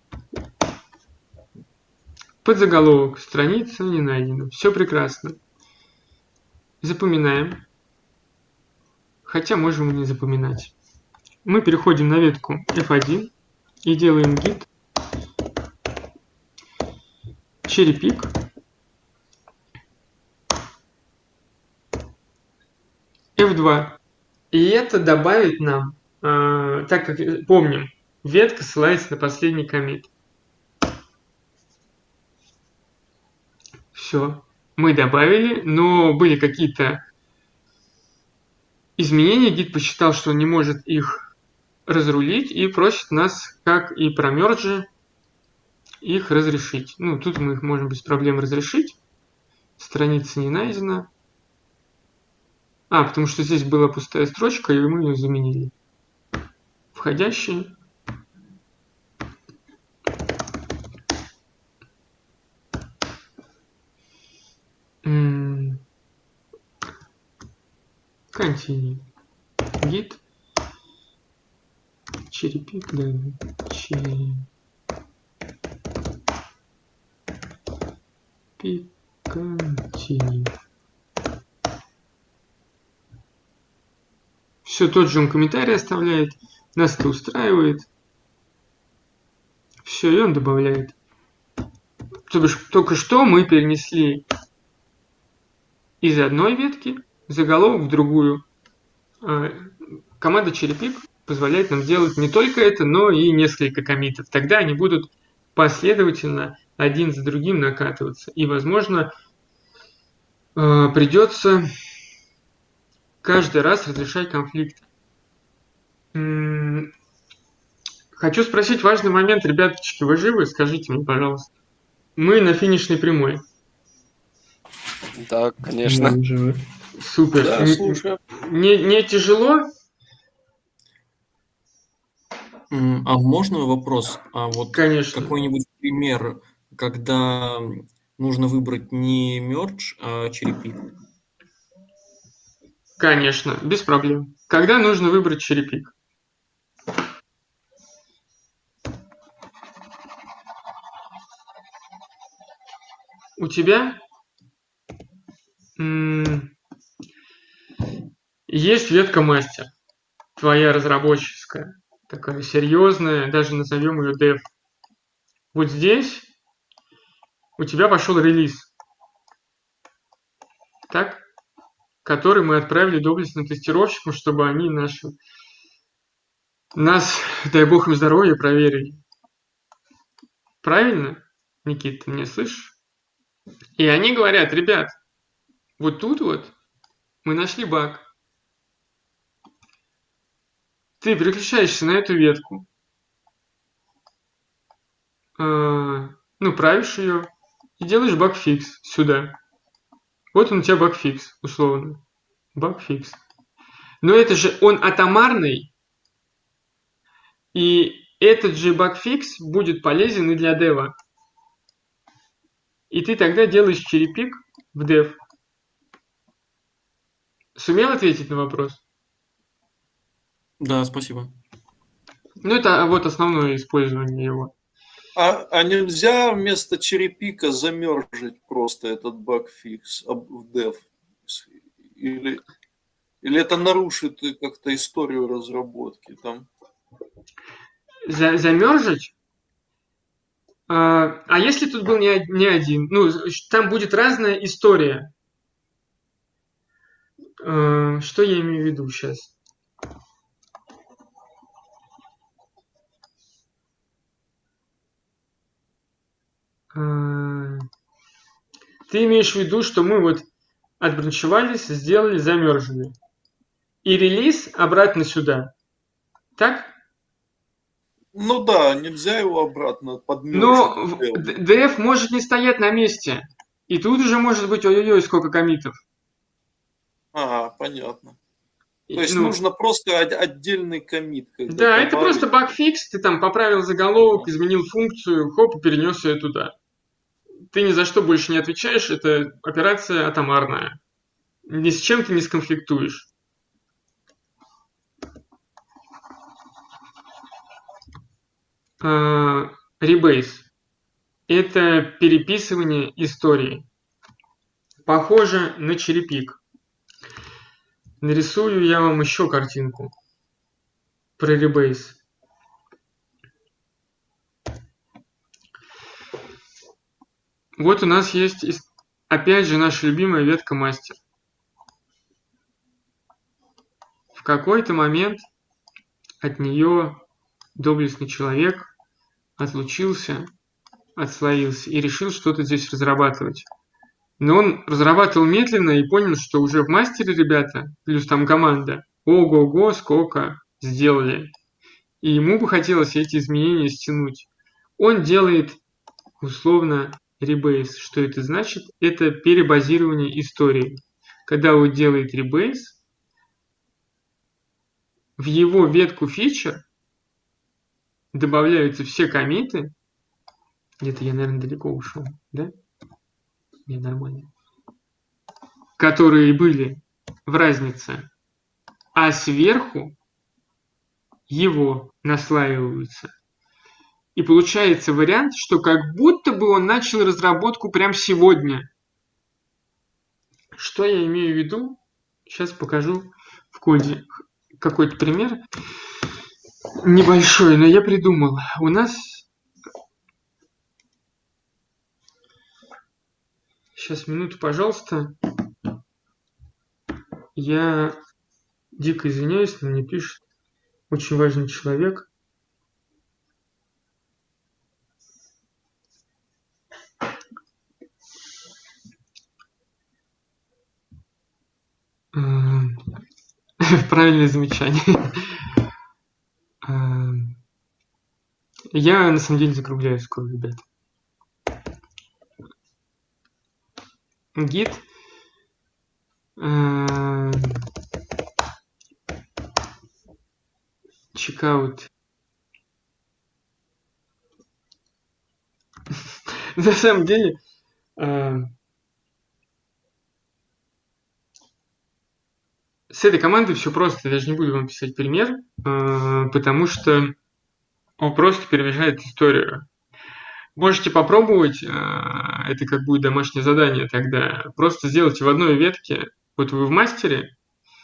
Подзаголовок, страница не найдена. Все прекрасно. Запоминаем. Хотя можем и не запоминать. Мы переходим на ветку F1 и делаем git cherry pick F2. И это добавит нам, так как помним, ветка ссылается на последний коммит. Все, мы добавили, но были какие-то изменения. Git посчитал, что он не может их разрулить и просит нас, как и про мерджи, их разрешить. Ну, тут мы их можем без проблем разрешить. Страница не найдена. Потому что здесь была пустая строчка, и мы ее заменили. Входящие. Continue. Git. Cherry pick, да. Cherry pick, continue. Все, тот же он комментарий оставляет. Нас это устраивает. Все, и он добавляет. То бишь, только что мы перенесли из одной ветки заголовок в другую. Команда cherry pick позволяет нам делать не только это, но и несколько коммитов. Тогда они будут последовательно один за другим накатываться. И, возможно, придется каждый раз разрешать конфликт. Хочу спросить важный момент, ребяточки, вы живы? Скажите мне, пожалуйста. Мы на финишной прямой. Да, конечно. Да, живы. Супер. Да, слушай. Не тяжело? А можно вопрос? А вот Конечно. какой-нибудь пример, когда нужно выбрать не мердж, а черепик? Конечно, без проблем. Когда нужно выбрать черепик? У тебя есть ветка мастер, твоя разработческая, такая серьезная, даже назовем ее dev. Вот здесь у тебя пошел релиз, так, который мы отправили доблестным тестировщикам, чтобы они нас, дай бог им здоровья, проверили. Правильно, Никита, ты меня слышишь? И они говорят: ребят, вот тут вот мы нашли баг. Ты переключаешься на эту ветку, правишь ее и делаешь багфикс сюда. Вот он у тебя багфикс, условно. Багфикс. Но это же он атомарный, и этот же багфикс будет полезен и для дева. И ты тогда делаешь черепик в dev. Сумел ответить на вопрос? Да, спасибо. Ну, это вот основное использование его. А нельзя вместо черепика замержить просто этот багфикс в dev? Или это нарушит как-то историю разработки там? Замержить? А если тут был не один? Ну, там будет разная история. Что я имею в виду сейчас? Ты имеешь в виду, что мы вот отбранчевались, сделали, замерзли. И релиз обратно сюда. Так? Ну да, нельзя его обратно подмержить. Но dev может не стоять на месте. И тут уже может быть ой-ой-ой, сколько коммитов. Понятно. То есть нужно просто отдельный коммит. Да, это просто багфикс, ты там поправил заголовок, изменил функцию, хоп, и перенес ее туда. Ты ни за что больше не отвечаешь, это операция атомарная. Ни с чем ты не сконфликтуешь. Rebase – это переписывание истории. Похоже на черепик. Нарисую я вам еще картинку про Rebase. Вот у нас есть, опять же, наша любимая ветка мастер. В какой-то момент от нее доблестный человек отлучился, отслоился и решил что-то здесь разрабатывать. Но он разрабатывал медленно и понял, что уже в мастере ребята, плюс там команда, ого-го, сколько сделали. И ему бы хотелось эти изменения стянуть. Он делает условно rebase. Что это значит? Это перебазирование истории. Когда он делает rebase, в его ветку фичер добавляются все коммиты. Где-то я, наверное, далеко ушел, да? Не, нормально. Которые были в разнице. А сверху его наслаиваются. И получается вариант, что как будто бы он начал разработку прямо сегодня. Что я имею в виду? Сейчас покажу в коде какой-то пример. Небольшой, но я придумал. У нас... Сейчас, минуту, пожалуйста. Я дико извиняюсь, но мне пишет очень важный человек. Правильное замечание. Я на самом деле закругляю скоро, ребят. git checkout. На самом деле, с этой командой все просто. Я даже не буду вам писать пример, потому что он просто перемешает историю. Можете попробовать, это как будет домашнее задание тогда. Просто сделайте в одной ветке, вот вы в мастере,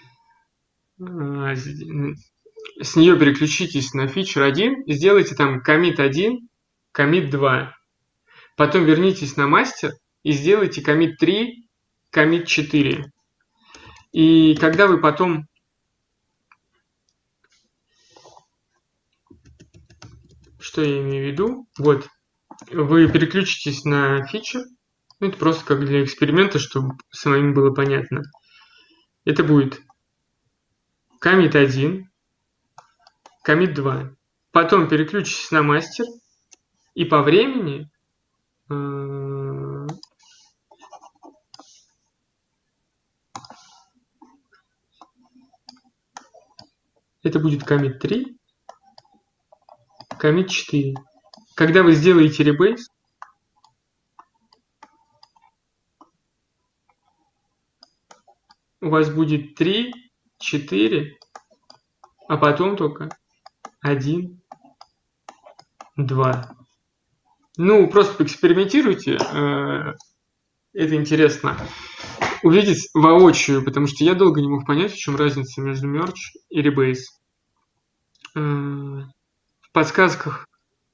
с нее переключитесь на фичер 1 и сделайте там commit 1, commit 2. Потом вернитесь на мастер и сделайте commit 3, commit 4. И когда вы потом что я имею в виду? Вот, вы переключитесь на фичер. Это просто как для эксперимента, чтобы самим было понятно. Это будет commit 1, commit 2. Потом переключитесь на мастер. И по времени это будет commit 3, commit 4. Когда вы сделаете rebase, у вас будет 3, 4, а потом только 1, 2. Ну, просто поэкспериментируйте. Это интересно увидеть воочию, потому что я долго не мог понять, в чем разница между merge и rebase. В подсказках,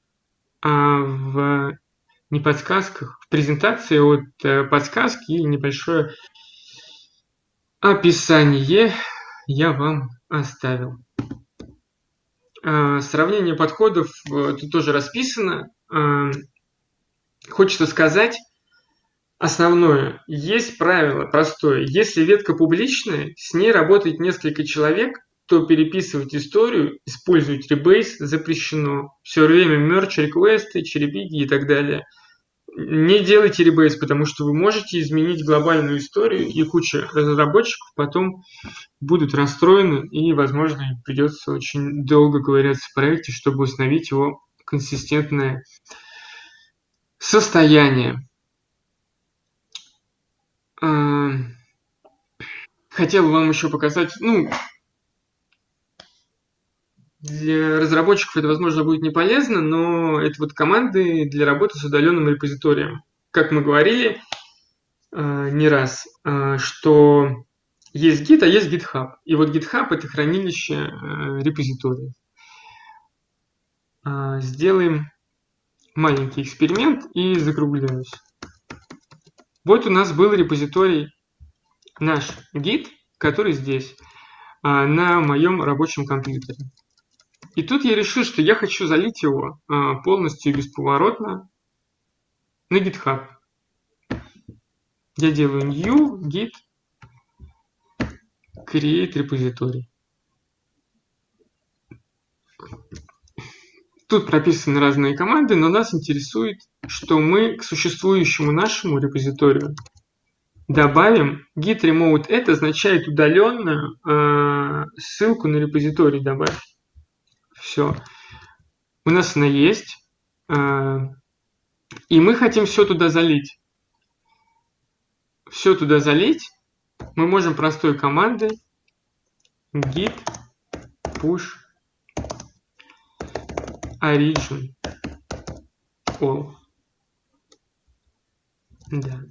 не подсказках, в презентации от подсказки и небольшое описание я вам оставил. Сравнение подходов тут тоже расписано. Хочется сказать основное. Есть правило простое. Если ветка публичная, с ней работает несколько человек, то переписывать историю, использовать rebase запрещено. Все время merge реквесты, черепиги и так далее. Не делайте rebase, потому что вы можете изменить глобальную историю, и куча разработчиков потом будут расстроены, и, возможно, им придется очень долго ковыряться в проекте, чтобы установить его консистентное состояние. Хотел вам еще показать, для разработчиков это, возможно, будет не полезно, но это вот команды для работы с удаленным репозиторием. Как мы говорили не раз, что есть Git, а есть GitHub. И вот GitHub – это хранилище репозиториев. Сделаем маленький эксперимент и закругляюсь. Вот у нас был репозиторий наш Git, который здесь, на моем рабочем компьютере. И тут я решил, что я хочу залить его полностью и бесповоротно на GitHub. Я делаю new git create репозиторий. Тут прописаны разные команды, но нас интересует, что мы к существующему нашему репозиторию добавим git remote. Это означает удаленную ссылку на репозиторий добавить. Все. У нас она есть. И мы хотим все туда залить. Все туда залить мы можем простой командой git push origin all. Да.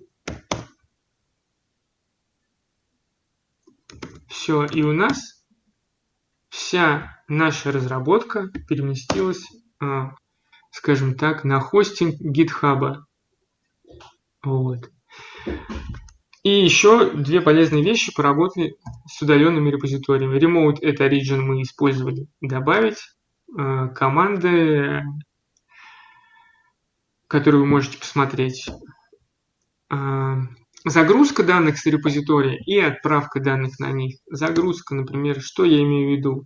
Все, и у нас вся наша разработка переместилась, скажем так, на хостинг GitHub. Вот. И еще две полезные вещи по работе с удаленными репозиториями. Remote это origin мы использовали. Добавить команды, которые вы можете посмотреть. Загрузка данных с репозитория и отправка данных на них. Загрузка, например, что я имею в виду?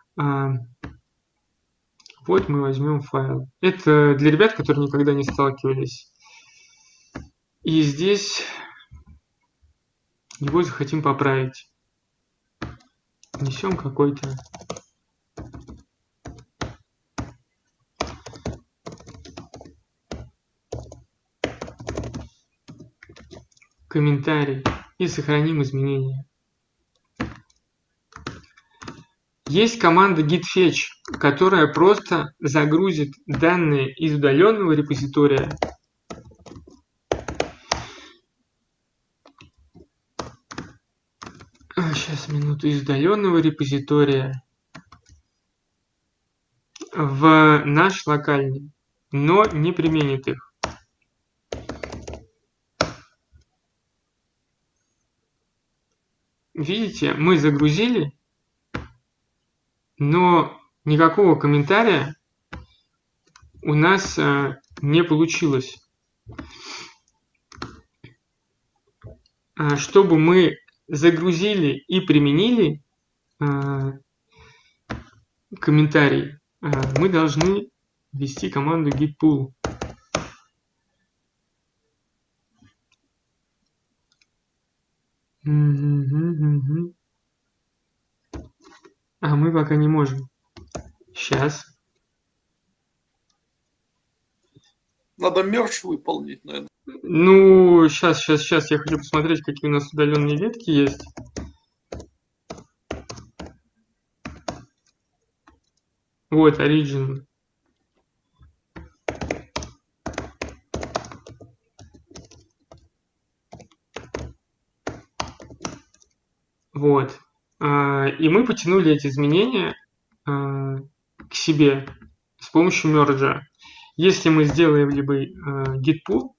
Вот мы возьмем файл. Это для ребят, которые никогда не сталкивались. И здесь его захотим поправить. Внесем какой-то комментарий и сохраним изменения. Есть команда git-fetch, которая просто загрузит данные из удаленного репозитория сейчас, минуту, из удаленного репозитория в наш локальный, но не применит их. Видите, мы загрузили, но никакого комментария у нас не получилось. Чтобы мы загрузили и применили комментарий, мы должны ввести команду git pull. А мы пока не можем. Сейчас. Надо мерч выполнить, наверное. Ну, сейчас. Я хочу посмотреть, какие у нас удаленные ветки есть. Вот, origin. Вот. И мы потянули эти изменения к себе с помощью мерджа. Если мы сделаем либо git pull,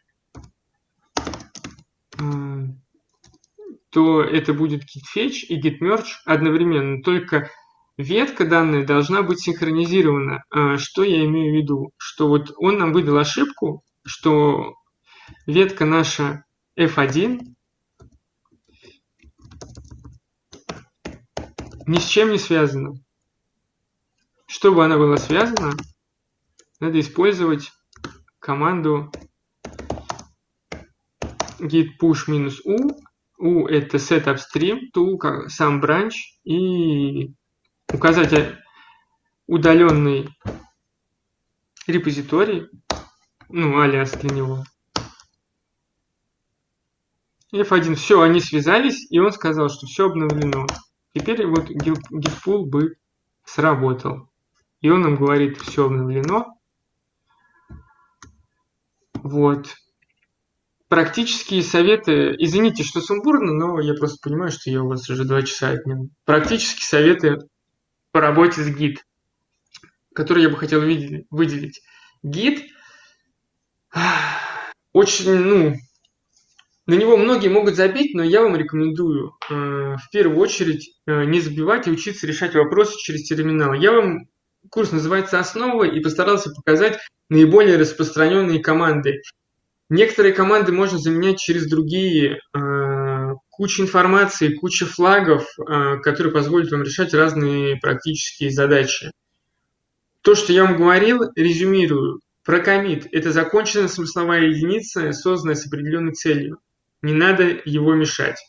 то это будет git fetch и git merge одновременно. Только ветка данная должна быть синхронизирована. Что я имею в виду? Что вот он нам выдал ошибку, что ветка наша f1 ни с чем не связана. Чтобы она была связана, надо использовать команду git push -u. U это set upstream to сам branch и указать удаленный репозиторий, ну, алиас для него. F1, все, они связались, и он сказал, что все обновлено. Теперь вот git pull бы сработал. И он нам говорит, все обновлено. Вот. Практические советы, извините, что сумбурно, но я просто понимаю, что я у вас уже 2 часа отнял. Практические советы по работе с Git, которые я бы хотел выделить. Git очень, на него многие могут забить, но я вам рекомендую в первую очередь не забивать и учиться решать вопросы через терминал. Курс называется «Основы» и постарался показать наиболее распространенные команды. Некоторые команды можно заменять через другие, куча информации, куча флагов, которые позволят вам решать разные практические задачи. То, что я вам говорил, резюмирую. Прокоммит – это законченная смысловая единица, созданная с определенной целью. Не надо его мешать.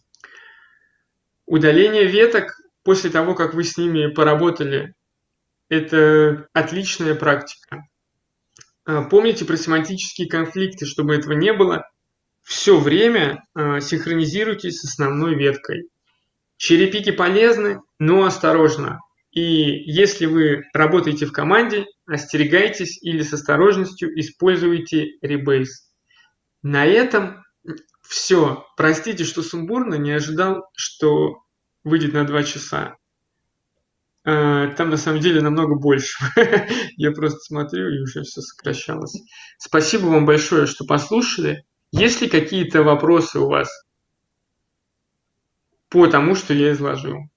Удаление веток после того, как вы с ними поработали, это отличная практика. Помните про семантические конфликты, чтобы этого не было. Все время синхронизируйтесь с основной веткой. Черепики полезны, но осторожно. И если вы работаете в команде, остерегайтесь или с осторожностью используйте Rebase. На этом все. Простите, что сумбурно, не ожидал, что выйдет на 2 часа. Там на самом деле намного больше. Я просто смотрю, и уже все сокращалось. Спасибо вам большое, что послушали. Есть ли какие-то вопросы у вас по тому, что я изложил?